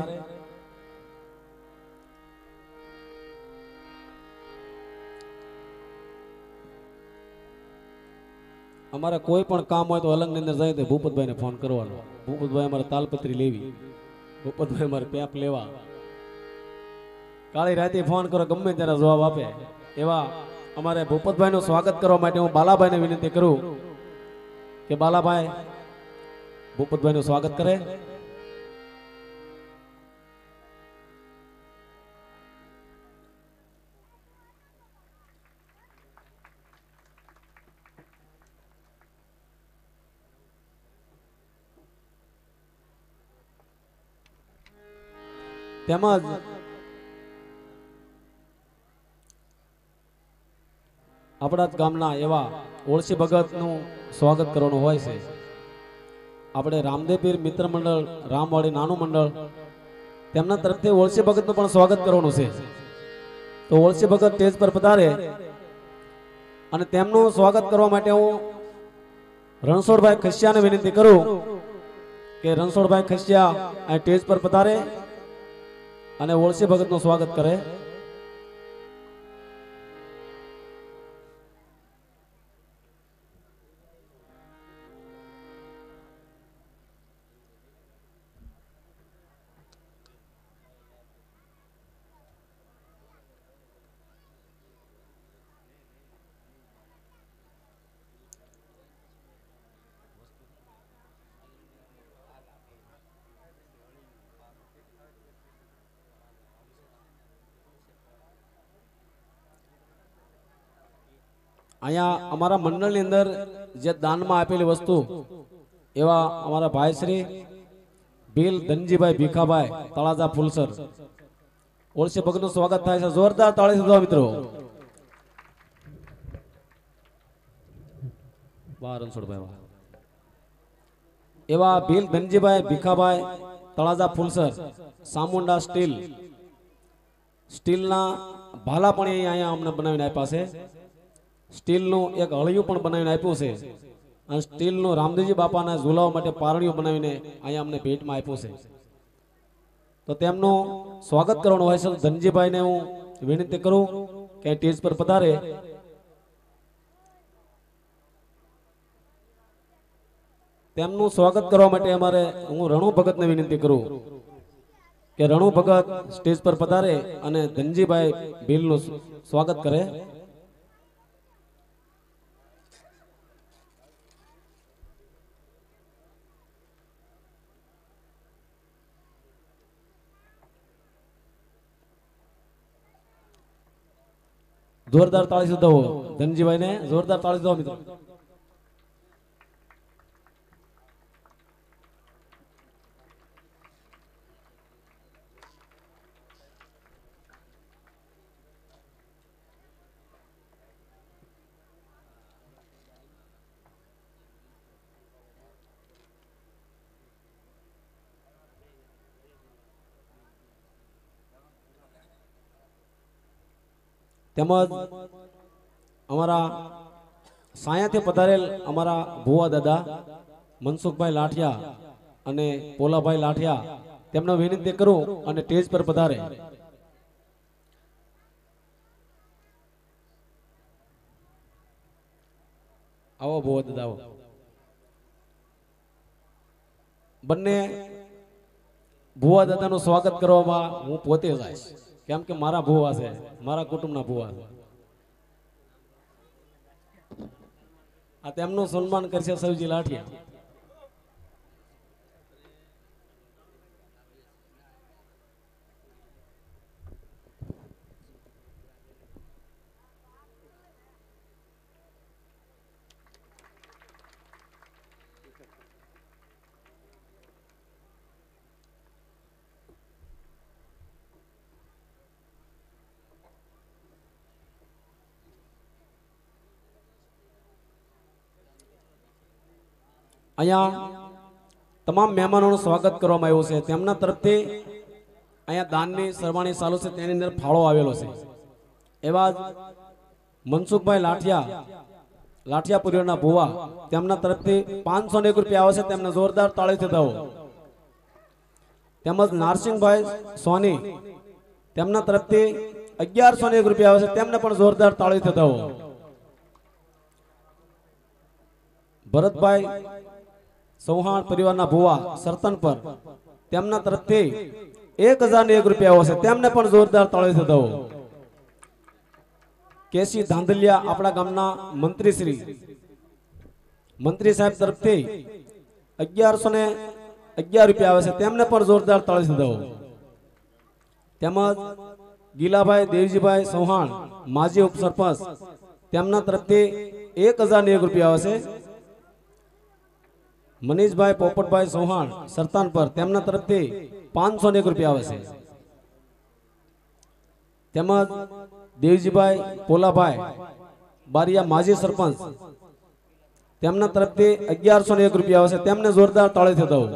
Speaker 1: અમારે કોઈ પણ કામ હોય તો અલંગ ની અંદર જાય તો ભૂપતભાઈને ફોન કરવાનો. ભૂપતભાઈ અમારે તાલપત્રી લેવી, ભૂપતભાઈ અમારે પેપ લેવા. કાળી રાતે ફોન કરો, ગમે ત્યારે જવાબ આપે. એવા અમારે ભૂપતભાઈનું સ્વાગત કરવા માટે હું બાલાભાઈને વિનંતી કરું કે બાલાભાઈ ભૂપતભાઈનું સ્વાગત કરે. તેમજ આપણા જ ગામના એવા ઓળસી ભગતનું સ્વાગત કરવાનું હોય છે. આપણે રામદેવપીર મિત્ર મંડળ, રામવાડી નાનું મંડળ, તેમના તરફથી ઓળસી ભગતનું પણ સ્વાગત કરવાનું છે. તો ઓળસી ભગત સ્ટેજ પર પધારે અને તેમનું સ્વાગત કરવા માટે હું રણછોડભાઈ ખસિયાને વિનંતી કરું કે રણછોડભાઈ ખસિયા આ સ્ટેજ પર પધારે અને ઓળસી ભગતનું સ્વાગત કરે. અહીંયા અમારા મંડળની અંદર જે દાનમાં આપેલી વસ્તુ એવા અમારા ભાઈ શ્રી ભીલ ધનજીભાઈ ભીખાભાઈ તળાજા ફૂલસર ઓળશે ભગતનું સ્વાગત થાય છે. જોરદાર તાળીથી દો મિત્રો. વાહ રણછોડભાઈ વાહ. એવા ભીલ ધનજીભાઈ ભીખાભાઈ તળાજા ફૂલસર સામુંડા સ્ટીલના ભાલા પણ અહીંયા અમને બનાવીને આપ્યા છે. સ્ટીલનું એક હળિયું પણ બનાવીને આપ્યું છે અને સ્ટીલનું રામદેવજી બાપાના ઝુલાવા માટે પારણિયું બનાવીને અહીંયા અમને ભેટમાં આપ્યું છે. તો તેમનું સ્વાગત કરવાનું હોય છે. ધનજીભાઈને હું વિનંતી કરું કે સ્ટેજ પર પધારે. તેમનું સ્વાગત કરવા માટે અમારે હું રણુ ભગતને વિનંતી કરું કે રણુ ભગત સ્ટેજ પર પધારે અને ધનજીભાઈ ભીલનું સ્વાગત કરે. જોરદાર તાળી દો ધનજીભાઈને. જોરદાર તાળી દો મિત્રો. તેમજ અમારા સાયાથી પધારેલ અમારા ભુવા દાદા મનસુખભાઈ લાઠિયા અને પોલાભાઈ લાઠિયા તેમને વિનંતી કરું અને સ્ટેજ પર પધારે. આવો ભુવા દાદા આવો. બંને ભુવા દાદાનું સ્વાગત કરવામાં હું પોતે જઈશ કેમ કે મારા ભુવા છે, મારા કુટુંબના ભુવા છે. આ તેમનું સન્માન કરશે સૌજી લાઠિયા. અહીંયા તમામ મહેમાનોનું સ્વાગત કરવામાં આવ્યું છે. તેમના તરફથી અહીંયા દાનની સરવાણી ચાલુ છે, તેની અંદર ફાળો આવેલો છે. એવા મનસુખભાઈ લાઠિયા પુરીના ભુવા તેમના તરફથી 501 રૂપિયા આવે છે. તેમને જોરદાર તાળીથી દો. તેમજ નારસિંહભાઈ સોની તેમના તરફથી 1101 રૂપિયા આવે છે. તેમને પણ જોરદાર તાળીથી દો. ભરતભાઈ ચૌહાણ પરિવારના ભુવા સરતનપર તેમના તરફથી 1001 રૂપિયા આવશે. તેમને પણ જોરદાર તાળીથી દો. કેસી ધાંધલિયા આપણા ગામના મંત્રી સાહેબ તરફથી 1111 રૂપિયા આવે છે. તેમને પણ જોરદાર તાળીથી દો. તેમજ ગીલાભાઈ દેવજીભાઈ ચૌહાણ માજી ઉપસરપંચ તેમના તરફથી 1001 રૂપિયા આવે છે. મનીષભાઈ પોપટભાઈ ચૌહાણ સરતાન પર તેમના તરફથી 501 રૂપિયા આવે છે. તેમજ દેવજીભાઈ પોલાભાઈ બારિયા માજી સરપંચ તેમના તરફથી 1101 રૂપિયા આવે છે. તેમને જોરદાર તાળીથી દો.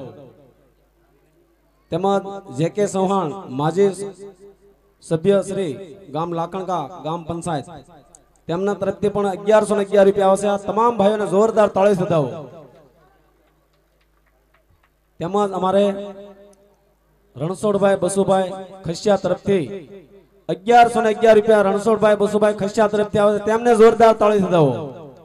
Speaker 1: તેમજ જેકે ચૌહાણ માજી સભ્ય શ્રી ગામ લાકણકા ગામ પંચાયત તેમના તરફથી પણ 1111 રૂપિયા આવે છે. આ તમામ ભાઈઓને જોરદાર તાળીથી દો. તેમજ અમારે રણછોડભાઈ બસુભાઈ ખસિયા તરફથી 1111 રૂપિયા રણછોડભાઈ બસુભાઈ ખસિયા તરફથી આવે છે. તેમને જોરદાર તાળીથી દો.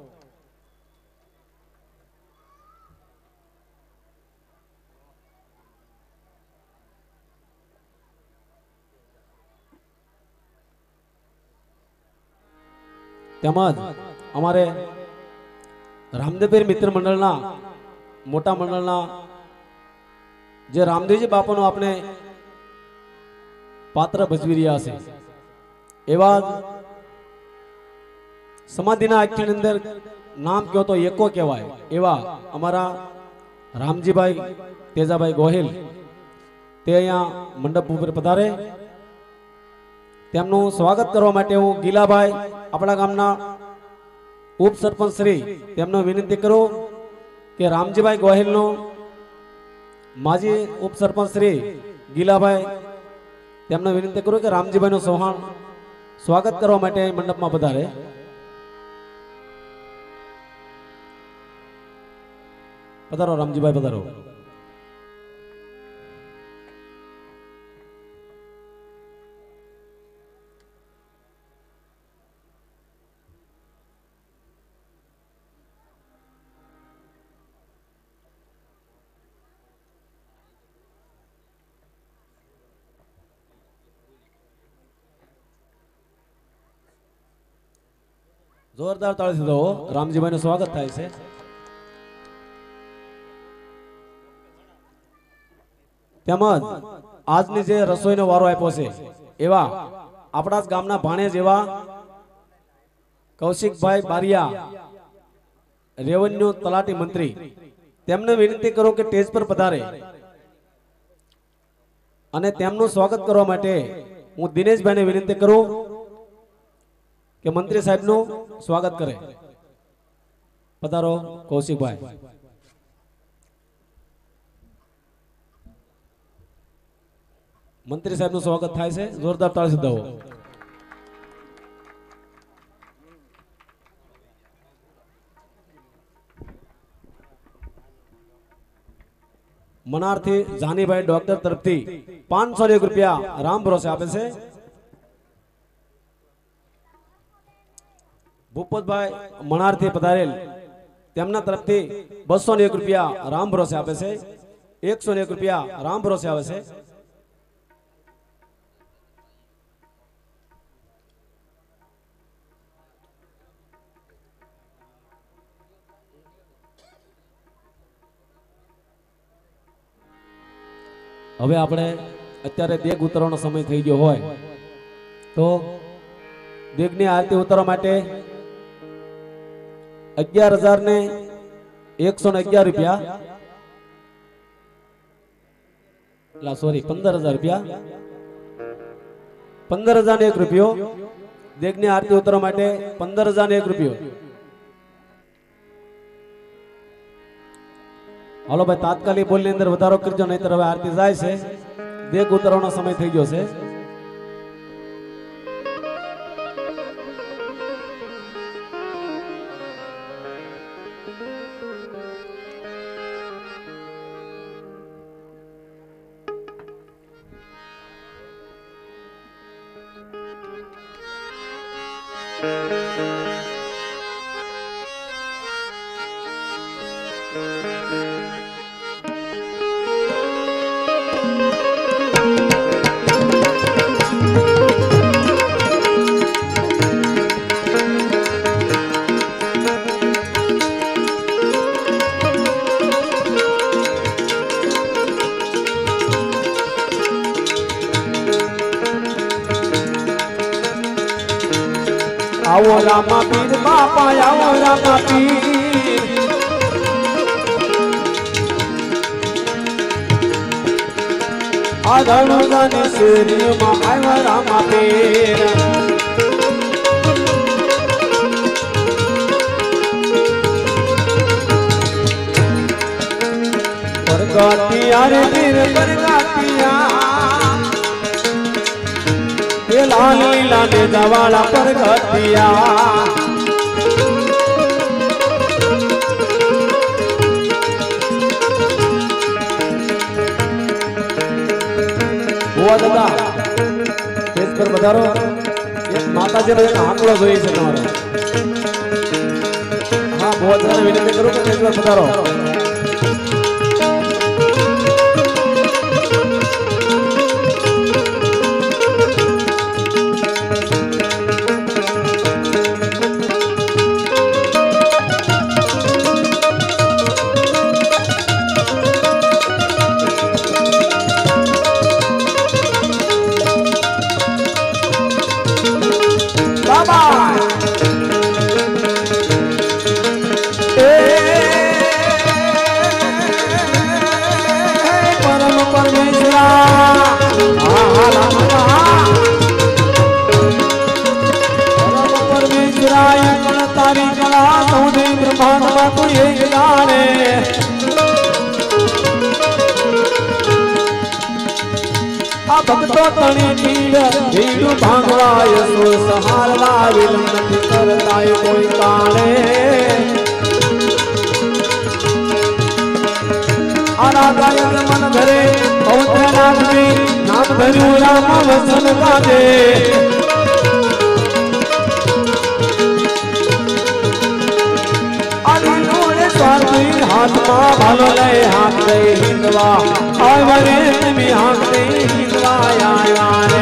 Speaker 1: તેમજ અમારે રામદેવપીર મિત્ર મંડળના મોટા મંડળના જે રામદેવજી બાપાનું આપણે પાત્ર ભજવી રહ્યા છે એવા સમાધિના આખ્યાન અંદર નામ કયો તો એકો કહેવાય એવા અમારા રામજીભાઈ તેજાભાઈ ગોહિલ તે અહીંયા મંડપ ઉપર પધારે તેમનું સ્વાગત કરવા માટે હું ગીલાભાઈ આપણા ગામના ઉપસરપંચ શ્રી તેમને વિનંતી કરું કે રામજીભાઈ ગોહિલનો માજી ઉપસરપંચ શ્રી ગીલાભાઈ તેમને વિનંતી કરું કે રામજીભાઈનું સોહાણ સ્વાગત કરવા માટે મંડપમાં પધારે પધારો રામજીભાઈ પધારો જોરદાર તાળીથી દો રામજીભાઈનું સ્વાગત થાય છે તેમજ આજની જે રસોઈનો વારો આપ્યો છે એવા આપણા જ ગામના ભાણેજ એવા કૌશિકભાઈ બારિયા રેવન્યુ તલાટી મંત્રી તેમને વિનંતી કરું કે સ્ટેજ પર પધારે અને તેમનું સ્વાગત કરવા માટે હું દિનેશભાઈને વિનંતી કરું કે મંત્રી સાહેબનું સ્વાગત કરે પધારો કૌશિકભાઈ મંત્રી સાહેબનું સ્વાગત થાય છે જોરદાર તાળીથી દો મનારથી જાનીભાઈ ડોક્ટર તરફથી 501 રૂપિયા રામ ભરોસે આપે છે ભૂપતભાઈ મનારથી પધારેલ તેમના તરફથી 201 રૂપિયા રામ ભરોસે આપે છે 101 રૂપિયા રામ ભરોસે આવે છે હવે આપણે અત્યારે દેગ ઉતરવાનો સમય થઈ ગયો હોય તો દેગની આરતી ઉતારવા માટે 11,111 રૂપિયા સોરી 15,000 રૂપિયા 15,001 રૂપિયો દેગની આરતી ઉતારવા માટે 15,001 રૂપિયો હાલો ભાઈ તાત્કાલિક બોલની અંદર વધારો કરજો નહીતર હવે આરતી જાય છે દેગ ઉતારવાનો સમય થઈ ગયો છે आओ रामा पीर बापा आओ रामा पीर आधड़ो गाने शेरी मा आयो रामा पीर परगातिया रे पीर परगातिया लाल लीला ने जवाला पर घटिया हुआ दादा स्टेज पर पधारो एक माताजी नो एक आंकड़ो जोई छे तमारो हां बहुत सारे विनंती करूं कि स्टेज पर पधारो तू ये जाने आ भक्तो तणी भीड़ भांगवाय सो सहारवा विलंब नहीं करता कोई काले आराधायन मन धरे पवित्र नाम में नाम धर्यु राम वसन काजे हाथ मां भालो ले हाथ दे हिंदवा आय वरे तुम्हें हाथ दे हिंदवा आय वारे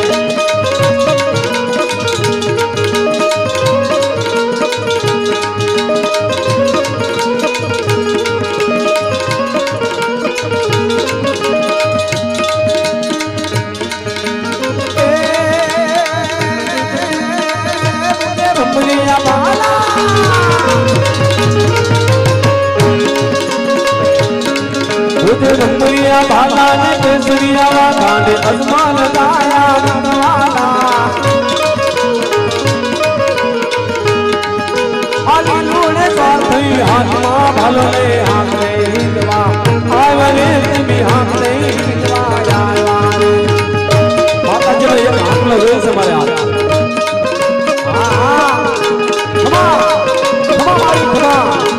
Speaker 1: रंगरिया भाला ने केसरिया गाने अजमान गाया नंदवाला आली लूने साथी हाथ मां भालो ले हाथ ले हिंदवा आय वरे तुम्हें हाथ ले हिंदवा आय वारे माता जी ये हाथ लगे से मारे हाथ हां खमा खमा मारी खमा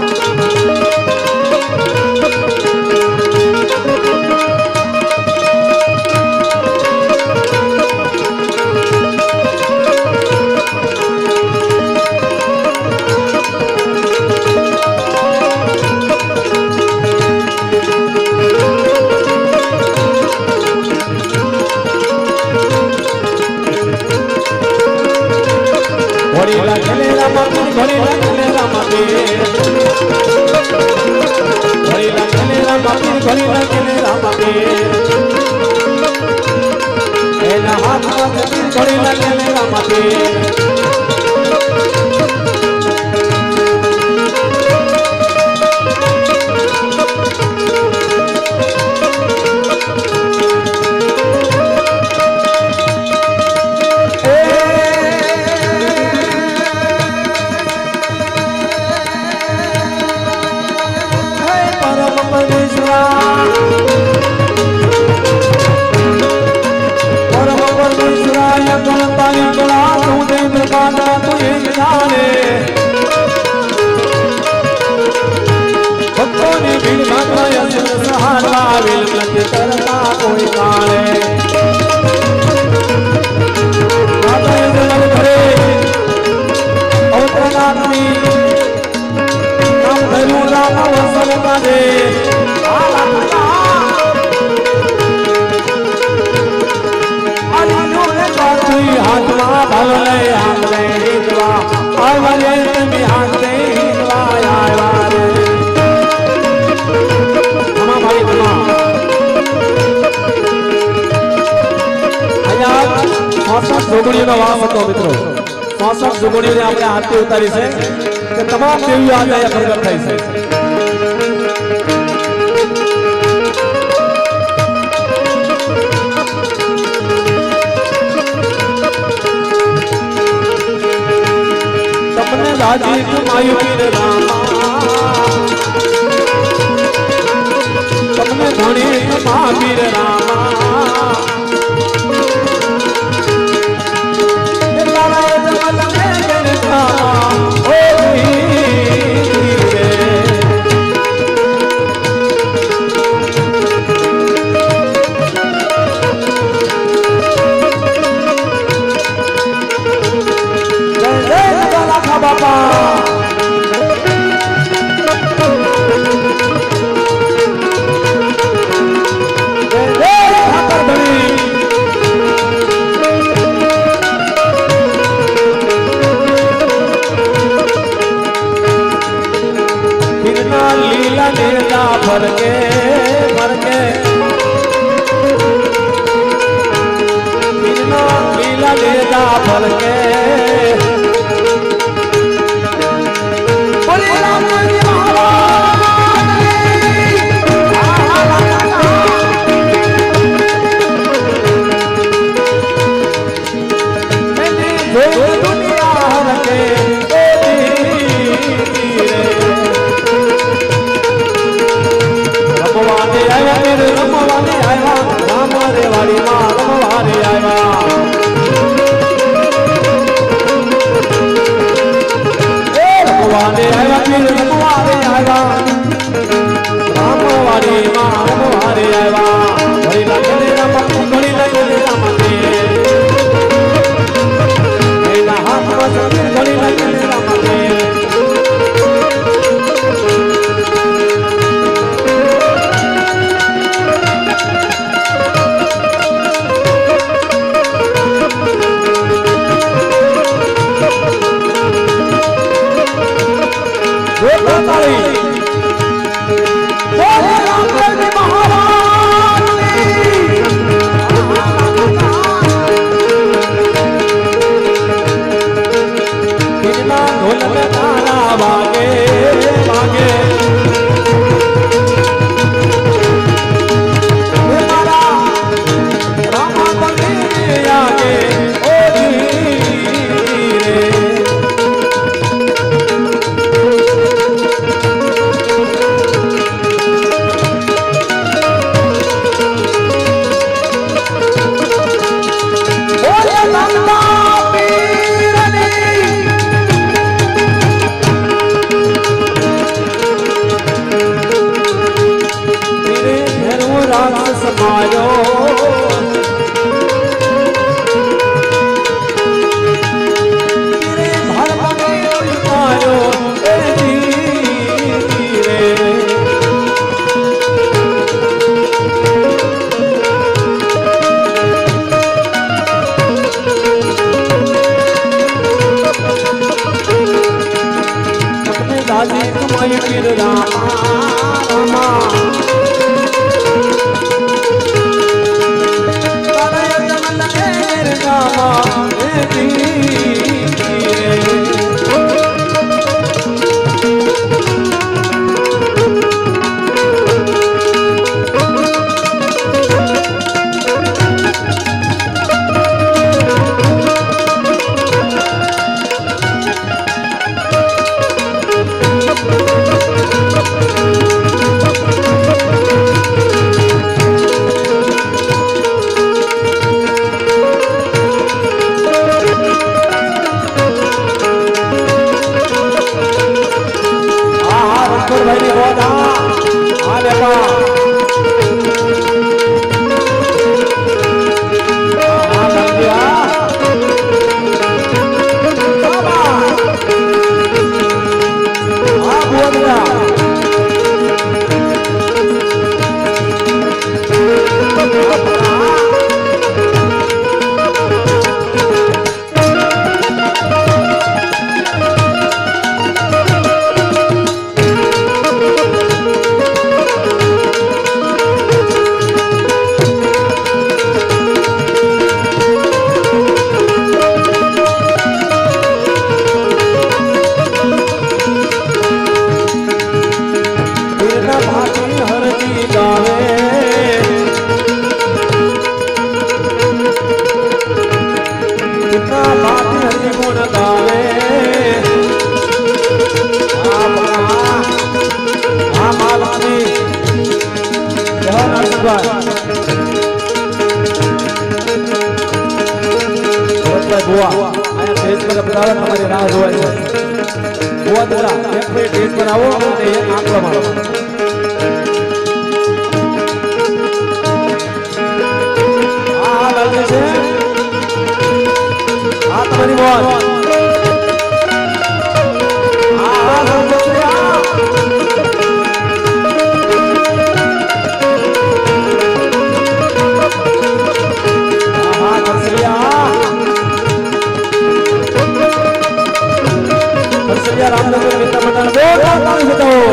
Speaker 1: जोगणियों ने अपने आरती उतारी से कि तमाम देवियों आ जाए प्रगट થઈ છે तमने राजी कमायु पीर रामा तमने धणी कमा पीर रामा फरके फरके लीला लेदा फरके दुनिया हरके समायो तेरे धर्म में उतारो दादी कमाई फिर रामा बुआ आया स्टेज पर बतावा हमारी राह જોવાય છે बुआ दादा एक पे स्टेज पर आओ અને એક આંકડો મારો આ લાગે છે આ તમારી બોલ આ લાગે છે रामनगर मित्र मंडल बोल बताओ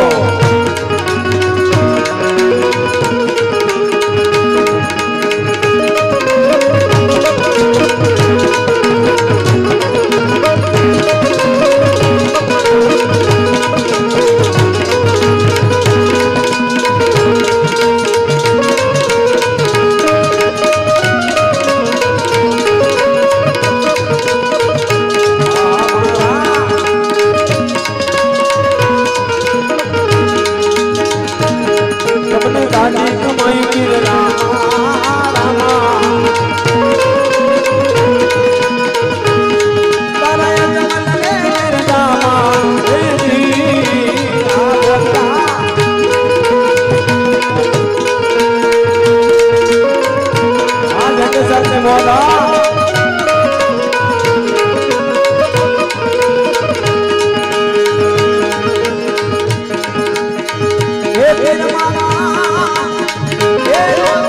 Speaker 5: Hey,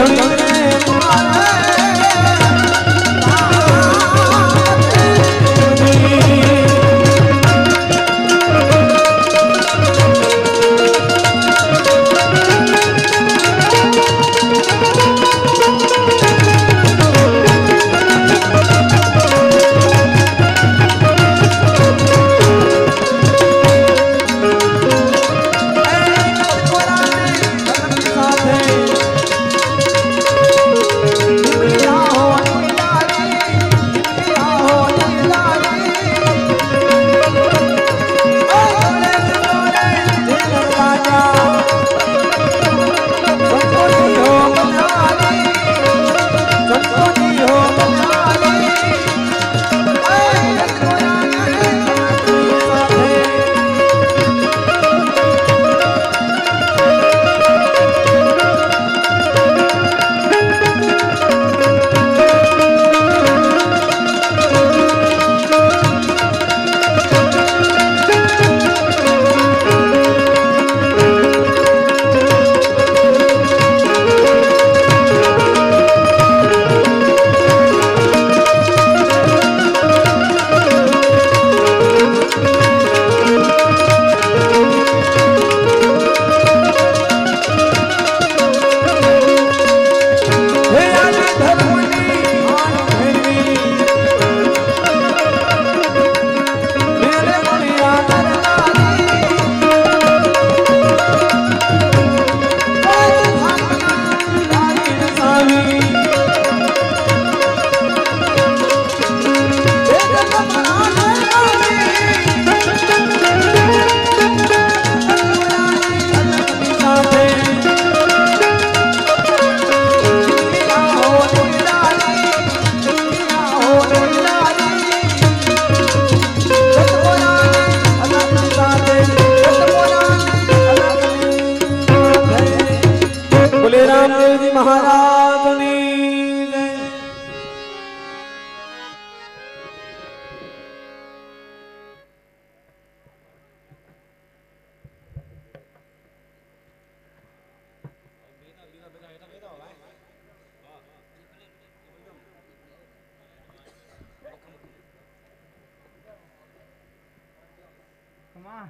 Speaker 2: ખમા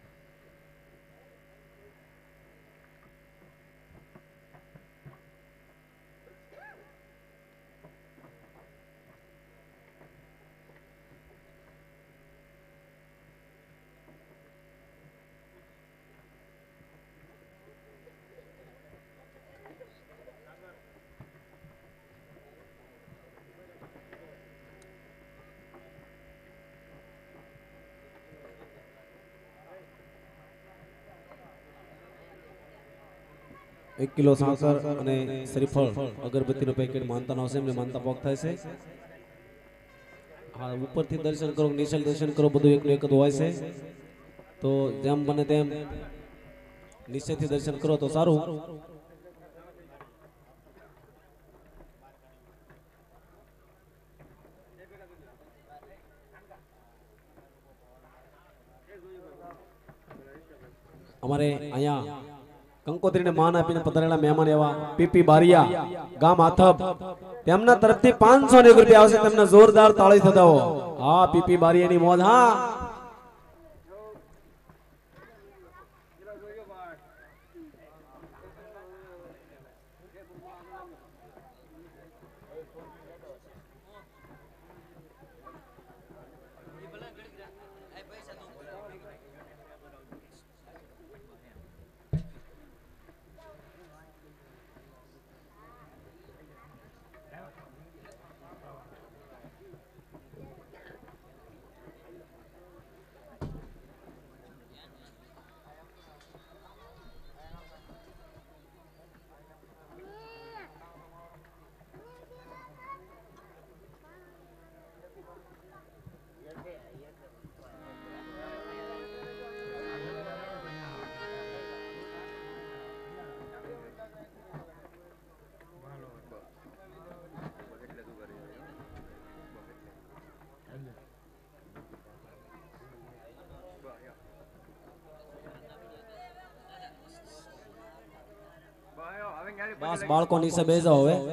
Speaker 1: एक किलो साकर અને શ્રીફળ અગરબત્તીનું પેકેટ માનતા આવશે એમને માનતા પોક થાય છે હા ઉપરથી દર્શન કરો નિશલ દર્શન કરો બધું એકલું એક જ હોય છે તો જેમ બને તેમ નિશ્ચયથી દર્શન કરો તો સારું અમારે અહીંયા કંકોત્રી ने मान आपीने पधारेला मेहमान एवा पीपी बारिया गाम आथब તેમના તરફથી 500 રૂપિયા આવશે તમને જોરદાર તાળી થતાઓ હા પીપી બારિયાની મોજ હા બસ બાળકો નીચે બેસી જાઓ હવે.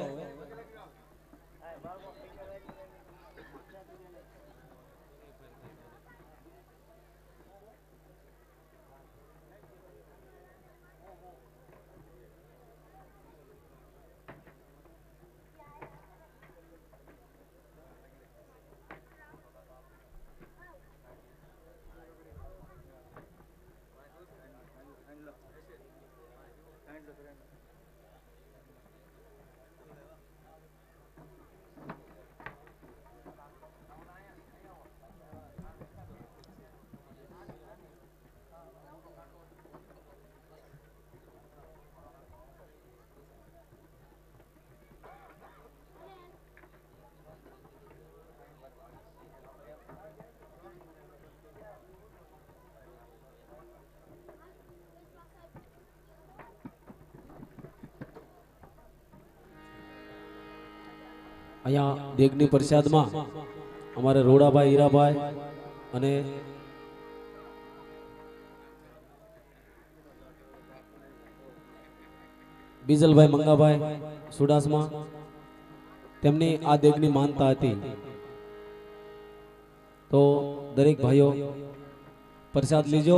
Speaker 1: અહીંયા દેગની પ્રસાદમાં અમારે રોડાભાઈ હીરાભાઈ અને બીજલભાઈ મંગાભાઈ સુડાસમા તેમની આ દેગની માનતા હતી. તો દરેક ભાઈઓ પ્રસાદ લીજો.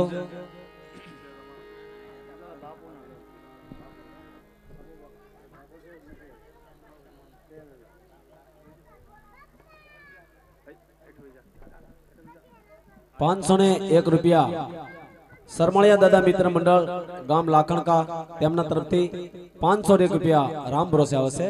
Speaker 1: ₹501 सरमळिया दादा मित्र मंडल गाम लाखणका તેમના તરફથી ₹501 રામ ભરોસે આવશે.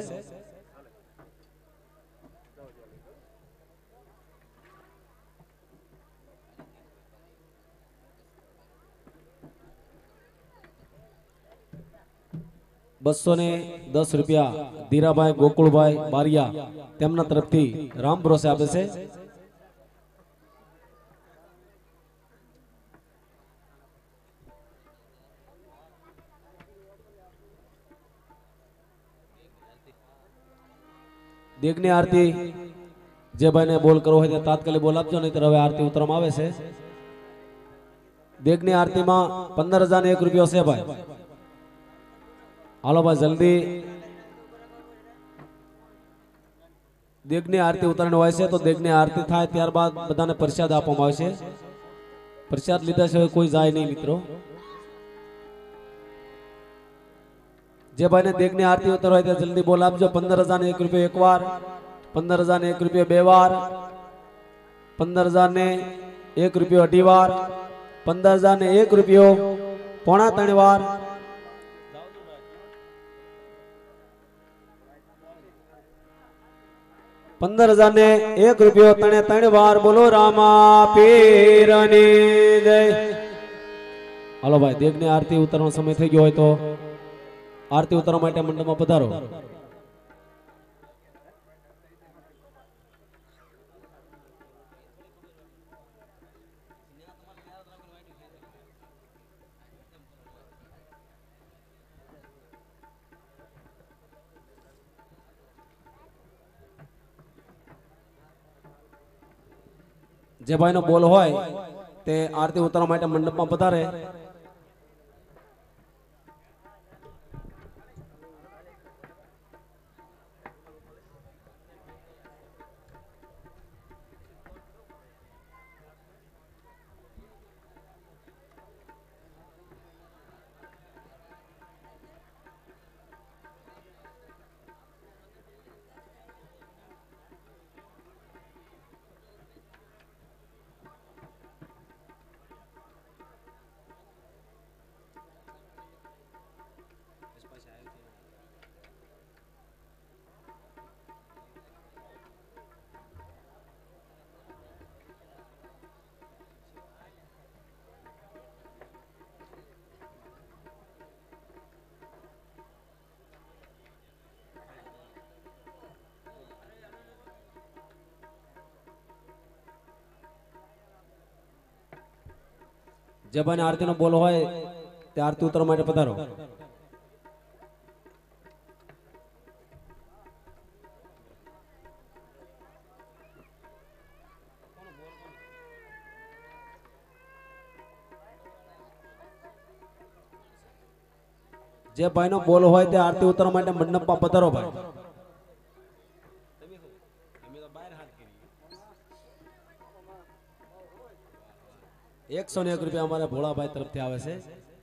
Speaker 1: ₹210 ધીરાભાઈ ગોકુળભાઈ બારિયા તેમના તરફથી રામ ભરોસે આપે છે. દેગની આરતી જે ભાઈને બોલ કરવો હોય તે તાત્કાલિક બોલ આપજો, નહીતર હવે આરતી ઉતરવામાં આવે છે. દેગની આરતીમાં ₹15,001 છે ભાઈ. હાલો ભાઈ જલ્દી. દેગની આરતી ઉતારવાની હોય છે તો દેગની આરતી થાય ત્યારબાદ બધાને પ્રસાદ આપવામાં આવશે. પ્રસાદ લીધા છે કોઈ જાય નહીં મિત્રો. જે ભાઈને દેગની આરતી ઉતરવા હોય તે જલ્દી બોલ આપજો. ₹15,001 એક વાર, ₹15,001 બે વાર, ₹15,001 અઢી વાર, ₹15,001 પોણા ત્રણ વાર, ₹15,001 ત્રણ વાર. બોલો રામા પીરની જય. હાલો ભાઈ દેગની આરતી ઉતરવાનો સમય થઈ ગયો હોય તો આરતી ઉતારવા માટે મંડપમાં પધારો. જે ભાઈનો બોલ હોય તે આરતી ઉતારવા માટે મંડપમાં પધારે. જે ભાઈને આરતીનો બોલ હોય તે આરતી ઉતારવા માટે પધારો. જે ભાઈનો બોલ હોય તે આરતી ઉતારવા માટે મંડપમાં પધારો ભાઈ. 101 રૂપિયા અમારે ભોળાભાઈ તરફથી આવે છે.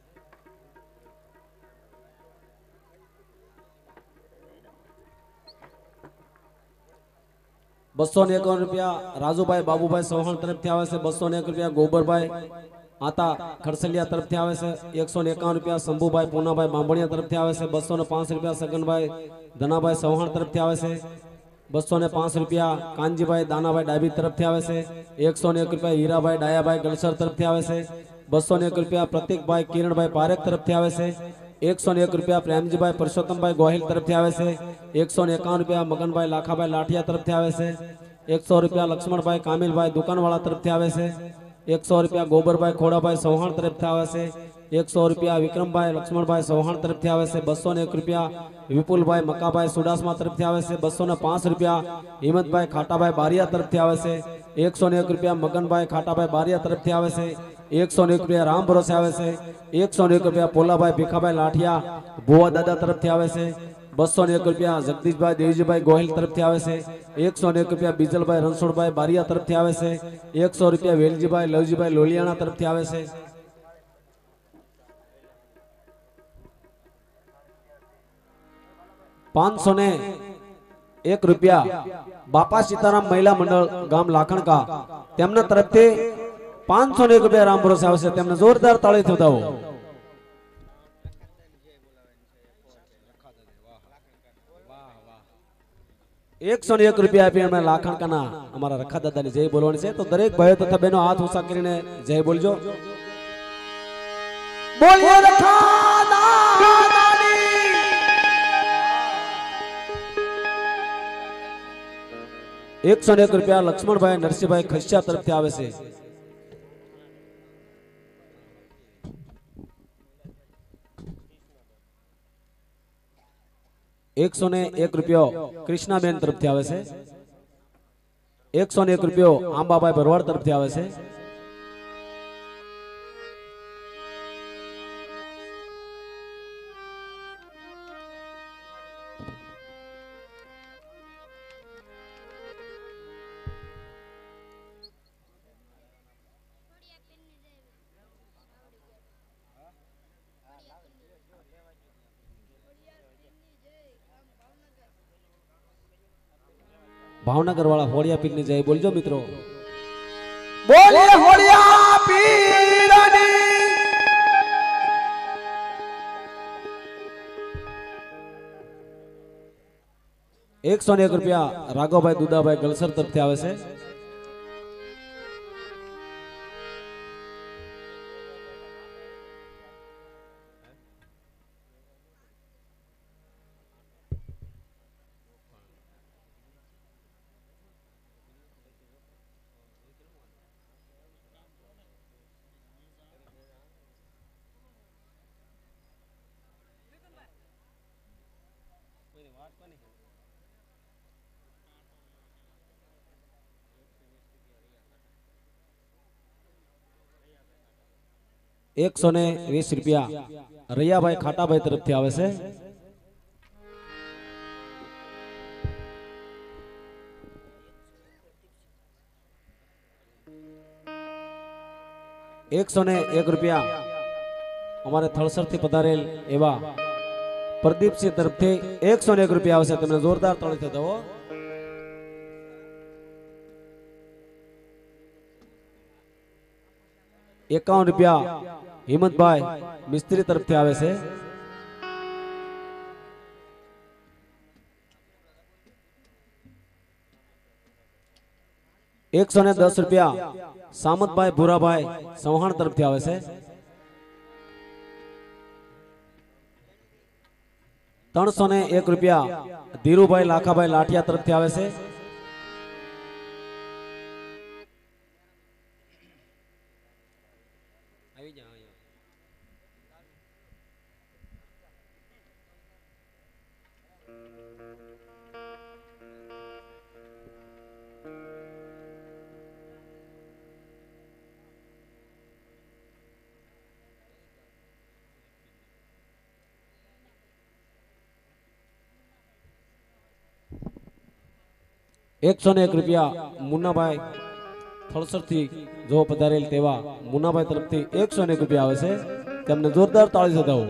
Speaker 1: ₹251 રાજુભાઈ બાબુભાઈ ચૌહાણ તરફથી આવે છે. ₹201 ગોબરભાઈ આતા ખડસલિયા તરફથી આવે છે. ₹151 શંભુભાઈ પૂનાભાઈ બાંભણિયા તરફથી આવે છે. ₹205 સગનભાઈ ધનાભાઈ ચૌહાણ તરફથી આવે છે. ₹205 કાનજીભાઈ દાનાભાઈ ડાબી તરફથી આવે છે. ₹101 હીરાભાઈ ડાયાભાઈ ગલસર તરફથી આવે છે. ₹201 પ્રતિકભાઈ કિરણભાઈ પારેખ તરફથી આવે છે. ₹101 પ્રેમજીભાઈ પરસોત્તમભાઈ ગોહિલ તરફથી આવે છે. ₹151 મગનભાઈ લાખાભાઈ લાઠિયા તરફથી આવે છે. ₹100 લક્ષ્મણભાઈ કામિલભાઈ દુકાનવાળા તરફથી આવે છે. ₹100 ગોબરભાઈ ખોડાભાઈ ચૌહાણ તરફથી આવે છે. ₹100 વિક્રમભાઈ લક્ષ્મણભાઈ ચૌહાણ તરફથી આવે છે. ₹201 વિપુલભાઈ મકાભાઈ સુડાસમા તરફથી આવે છે. ₹205 હિંમતભાઈ ખાટાભાઈ બારિયા તરફથી આવે છે. ₹101 મગનભાઈ ખાટાભાઈ બારિયા તરફથી આવે છે. ₹101 રામ ભરોસે આવે છે. ₹101 પોલાભાઈ ભીખાભાઈ લાઠિયા ભુવા દાદા તરફથી આવે છે. ₹201 જગદીશભાઈ દેવજીભાઈ ગોહિલ તરફથી આવે છે. ₹101 બીજલભાઈ રણછોડભાઈ બારિયા તરફથી આવે છે. ₹100 વેલજીભાઈ લવજીભાઈ લોલિયાણા તરફથી આવે છે. ₹501 બાપા સીતારામ મહિલા મંડળ ગામ લાખણકા તેમના તરફથી ₹501 રામ ભરોસે આવે છે. તેમને જોરદાર તાળીથી વધાવો. ₹101 આપી અમે લાખણકાના અમારા રખા દાદાની જય બોલવાની છે. તો દરેક ભાઈઓ તથા બહેનો હાથ ઊંચા કરીને જય બોલજો. બોલીએ રખા દાદાની. ₹101 લક્ષ્મણભાઈ નરસિંહભાઈ ખસ્યા તરફથી આવે છે. ₹101 કૃષ્ણાબેન તરફથી આવે છે. ₹101 આંબાભાઈ ભરવાડ તરફથી આવે છે. ભાવનગર વાળા હોળિયા પીરની જય બોલજો મિત્રો. બોલીએ હોળિયા પીરની. ₹101 રાઘવભાઈ દુદાભાઈ ગલસર તરફથી આવે છે. ₹120 રૈયાભાઈ ખાટાભાઈ તરફથી આવે છે. ₹101 અમારે થળસર થી પધારેલ એવા પ્રદીપસિંહ તરફથી ₹101 આવે છે. તમને જોરદાર તાળીથી દો. ₹51 હિંમતભાઈ મિસ્ત્રી તરફથી આવે છે. ₹110 સામતભાઈ ભૂરાભાઈ ચૌહાણ તરફથી આવે છે. ₹301 ધીરુભાઈ લાખાભાઈ લાઠિયા તરફથી આવે છે. 101 રૂપિયા મુન્નાભાઈ થળસર થી જો પધારેલ તેવા મુન્નાભાઈ તરફથી 101 રૂપિયા આવે છે તેમને જોરદાર તાળી સદાવો।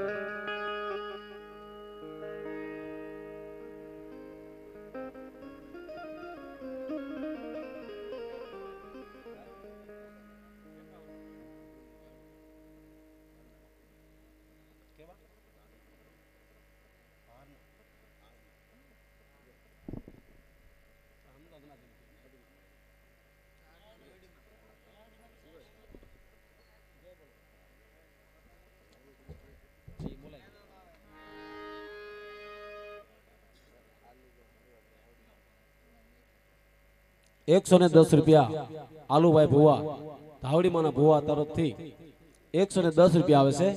Speaker 1: ₹110 આલુભાઈ ભુવા ધાવડીમાંના ભુવા તરફથી 110 રૂપિયા આવે છે।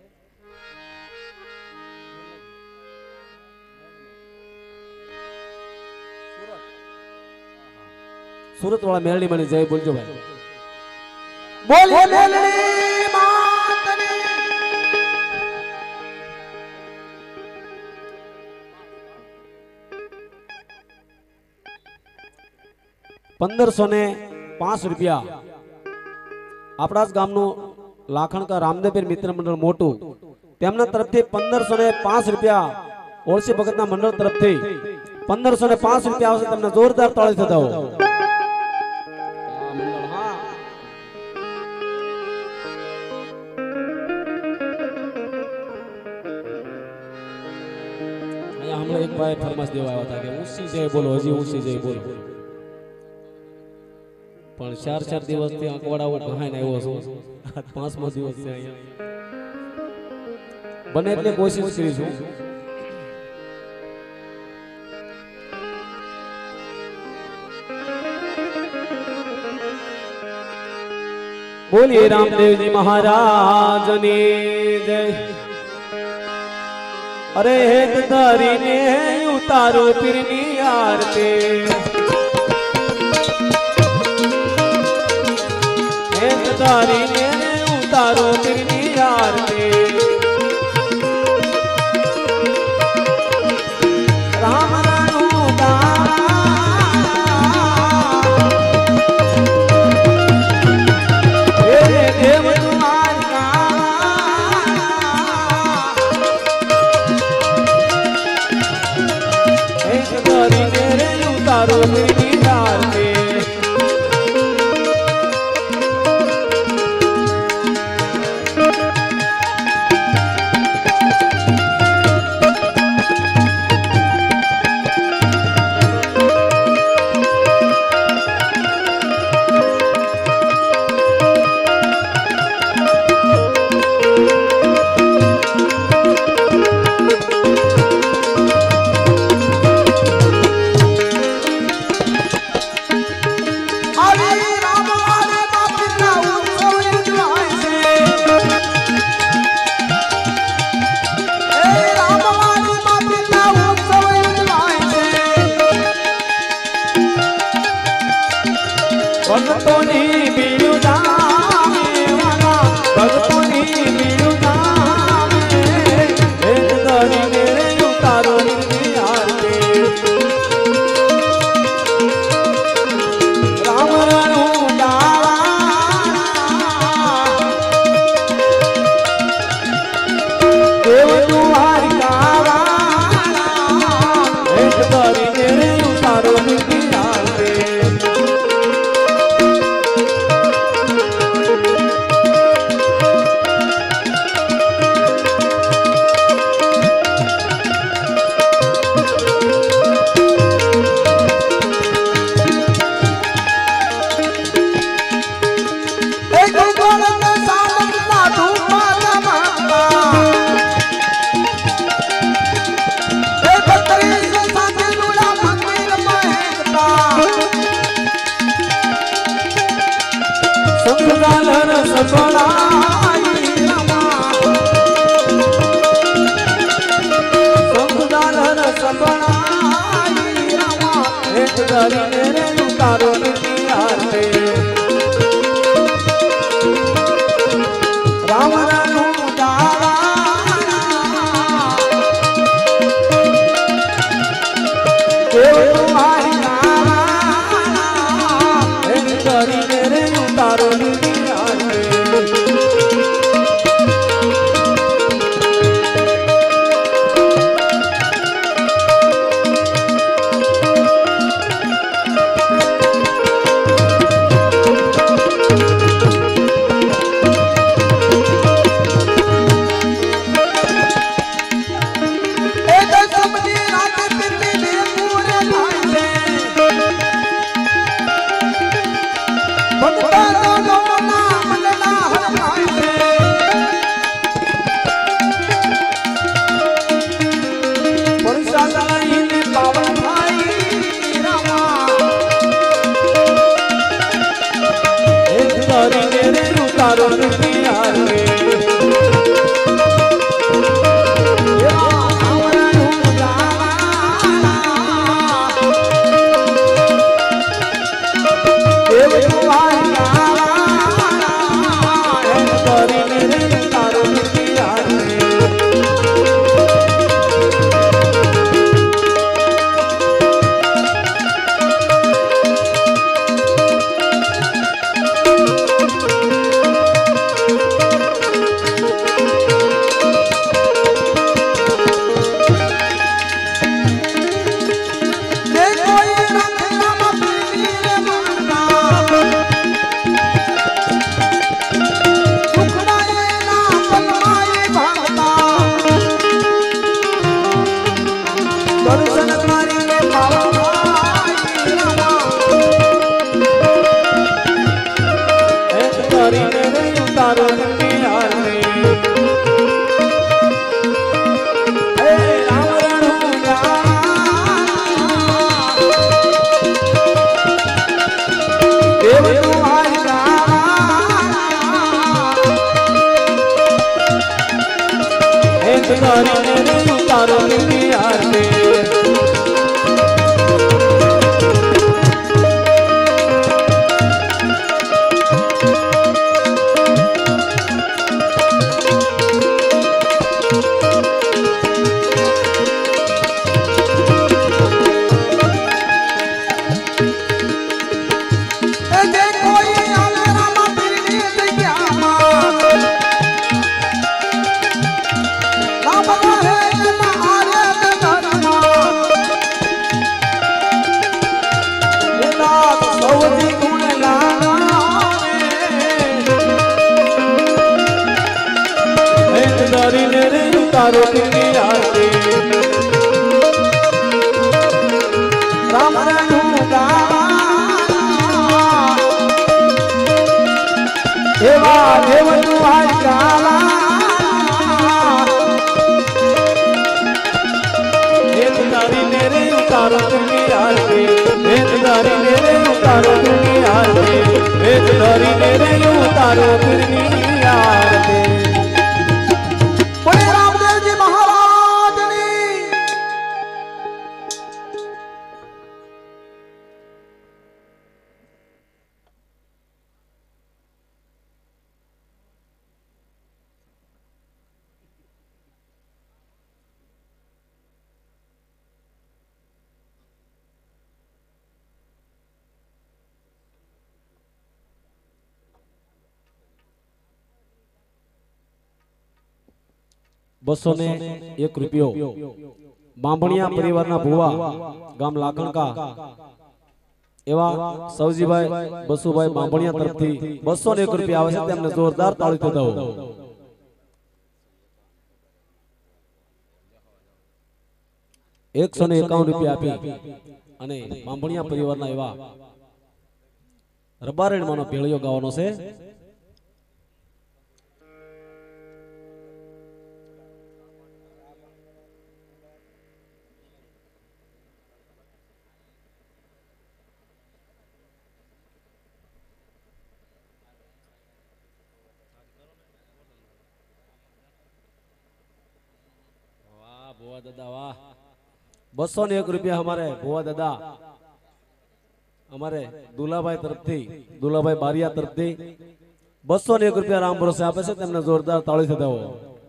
Speaker 1: સુરત વાળા મેલડી મને જય બોલજો ભાઈ। બોલીએ મેલડી માતની। 1505 રૂપિયા આપણા જ ગામનું લાખણકા રામદેવપીર મિત્ર મંડળ મોટું તેમના તરફથી 1505 રૂપિયા ઓળસી ભગતના મંડળ તરફથી 1505 રૂપિયા આવશે તમને જોરદાર તાળી થતાઓ। અહીંયા હમણાં એક ભાઈ ફરમાશ દેવા આવ્યા હતા કે ઊંચી જય બોલો હજી ઊંચી જય બોલો પણ 4 દિવસથી અંકવાડાઓ કહાઈને આવ્યો છું 5મો દિવસ છે અહીંયા બને એટલે કોશિશ કરીશું। બોલીએ રામદેવજી મહારાજની જય। અરે હેત ધરીને ઉતારો પીરની આરતી તારીને ઉતારો પીરની આરતી રામ રાનું દેવ તારીને ઉતારો પીરની આરતી ભગતોની બીડું ધામે વાલા ભગતોની બીડું ધામે એક ધરીને ઉતારો પીરની આરતી રામ રાનું દેવ દ્વારિકા એક ધરીને ઉતારો પીરની આરતી દેવ તમારી उतारो तेरी आरती राम रणु गावा एवा देव तुम्हारी काला तारी मेरे उतारो तेरी आरती तारी मेरे उतारो तेरी आरती तारी मेरे उतारो तेरी आरती ₹201 बांभणिया परिवारना भुवा गाम लाखणका एवा सौजीभाई बसुभाई बांभणिया तरफथी ₹201 आवे छे तेमने जोरदार ताळीथी दो। ₹151 आपी अने बांभणिया परिवारना एवा रबारेण मानो भेळियो गाવાનો छे। भुआ दादा वाह ₹201 हमारे भुआ दादा हमारे दुलाभाई तरफथी दुलाभाई बारिया तरफथी ₹201 राम भरोसे आपे छे तेमने जोरदार ताळीथी दो।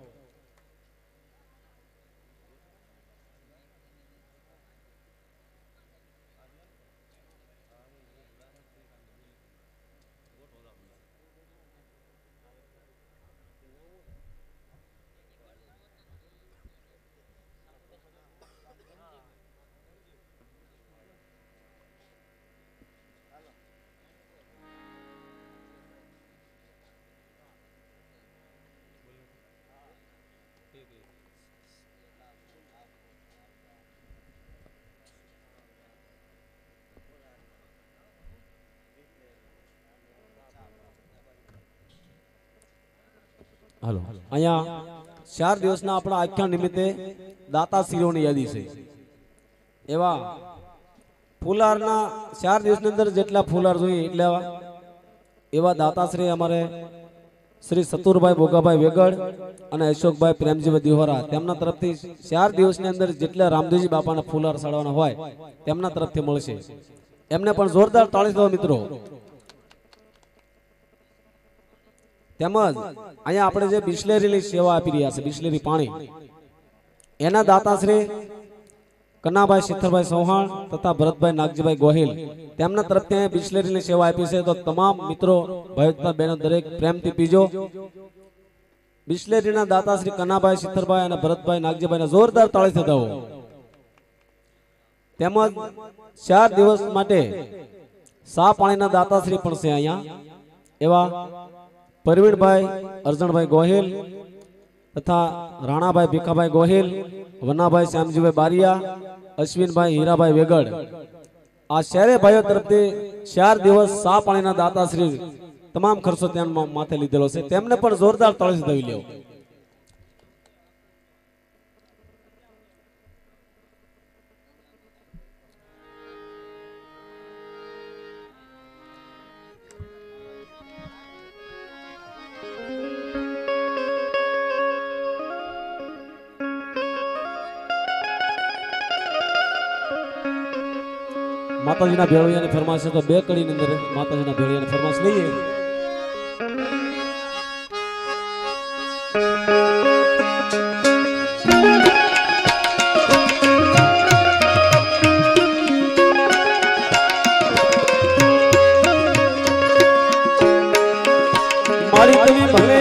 Speaker 1: हेलो अहिया 4 दिवसना आपणा आख्यान निमित्ते दाताश्रीओनी यादी छे एवा फूलारना 4 दिवसनी अंदर जेटला फूलार जोईए એટલા एवा दाताश्री अमारे श्री सतुरभाई भोगाभाई वेगड़ અને અશોકભાઈ પ્રેમજીભાઈ દિહોરા તેમના તરફથી 4 દિવસની અંદર જેટલા રામદેવજી બાપાના ફૂલાર સાડવાના હોય તેમના તરફથી મળશે એમને પણ જોરદાર તાળી દો મિત્રો। તેમજ અહીંયા આપણે જે બિસ્લેરીની સેવા આપી રહ્યા છે બિસ્લેરી પાણી એના દાતાશ્રી કનાભાઈ સિથ્થરભાઈ ચૌહાણ તથા ભરતભાઈ નાગજીભાઈ ગોહિલ તેમના તરફથી બિસ્લેરીની સેવા આપી છે તો તમામ મિત્રો ભાઈ તથા બહેનો દરેક પ્રેમથી પીજો। બિસ્લેરીના દાતાશ્રી કનાભાઈ સિથ્થરભાઈ અને ભરતભાઈ નાગજીભાઈને જોરદાર તાળીથી દો। તેમજ 4 દિવસ માટે સા પાણીના દાતાશ્રી પણ છે અહીંયા એવા परवीण भाई अर्जन भाई गोहिल तथा राणा भाई भीखा भाई गोहिल वना भाई श्यामजी भाई बारिया अश्विन भाई हीरा भाई वेगड़ आ शहरे भाईओ तरफथी 4 दिवस सा पाणीना दाताश्री तमाम खर्चो त्यान माथे लीधेलो छे तेमने पण जोरदार ताळीथी दई ल्यो। माताजीना भेळियानी फरमाश तो 2 कड़ीनी अंदर माताजीना भेळियानी फरमाश लईए। मारी तवी भले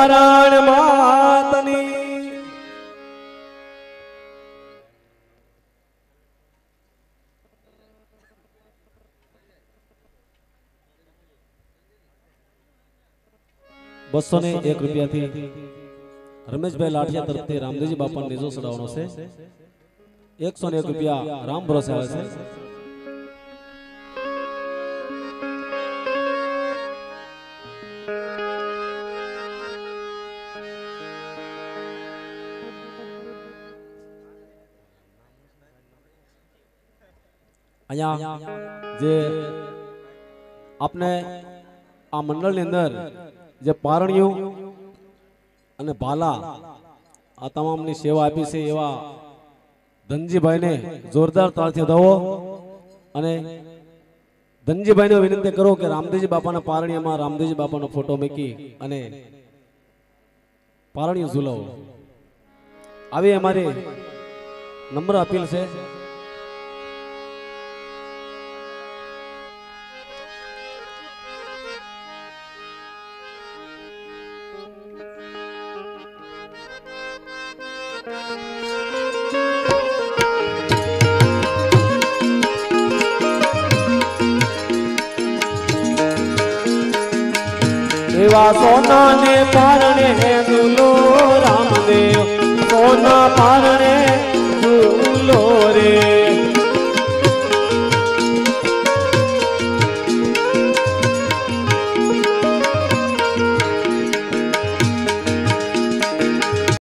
Speaker 1: પારણ માતની ₹201 રમેશભાઈ લાઠિયા તરફથી રામદેવજી બાપાને નીજો ચડાવવાનો છે। ₹101 રામ ભરોસે આવે છે। અહીંયા જે આપને આ મંડળની અંદર જે પારણીઓ અને ભાલા આ તમામની સેવા આપી છે એવા ધનજીભાઈને જોરદાર તાળથી વધાવો અને ધનજીભાઈને વિનંતી કરો કે રામદેવજી બાપાના પારણીમાં રામદેવજી બાપાનો ફોટો મૂકી અને પારણીઓ ઝુલાવો। આવી અમારી નમ્ર અપીલ છે। એવા સોના ને પારણે ઝૂલો રામદેવ સોના પારણે ઝૂલો રે।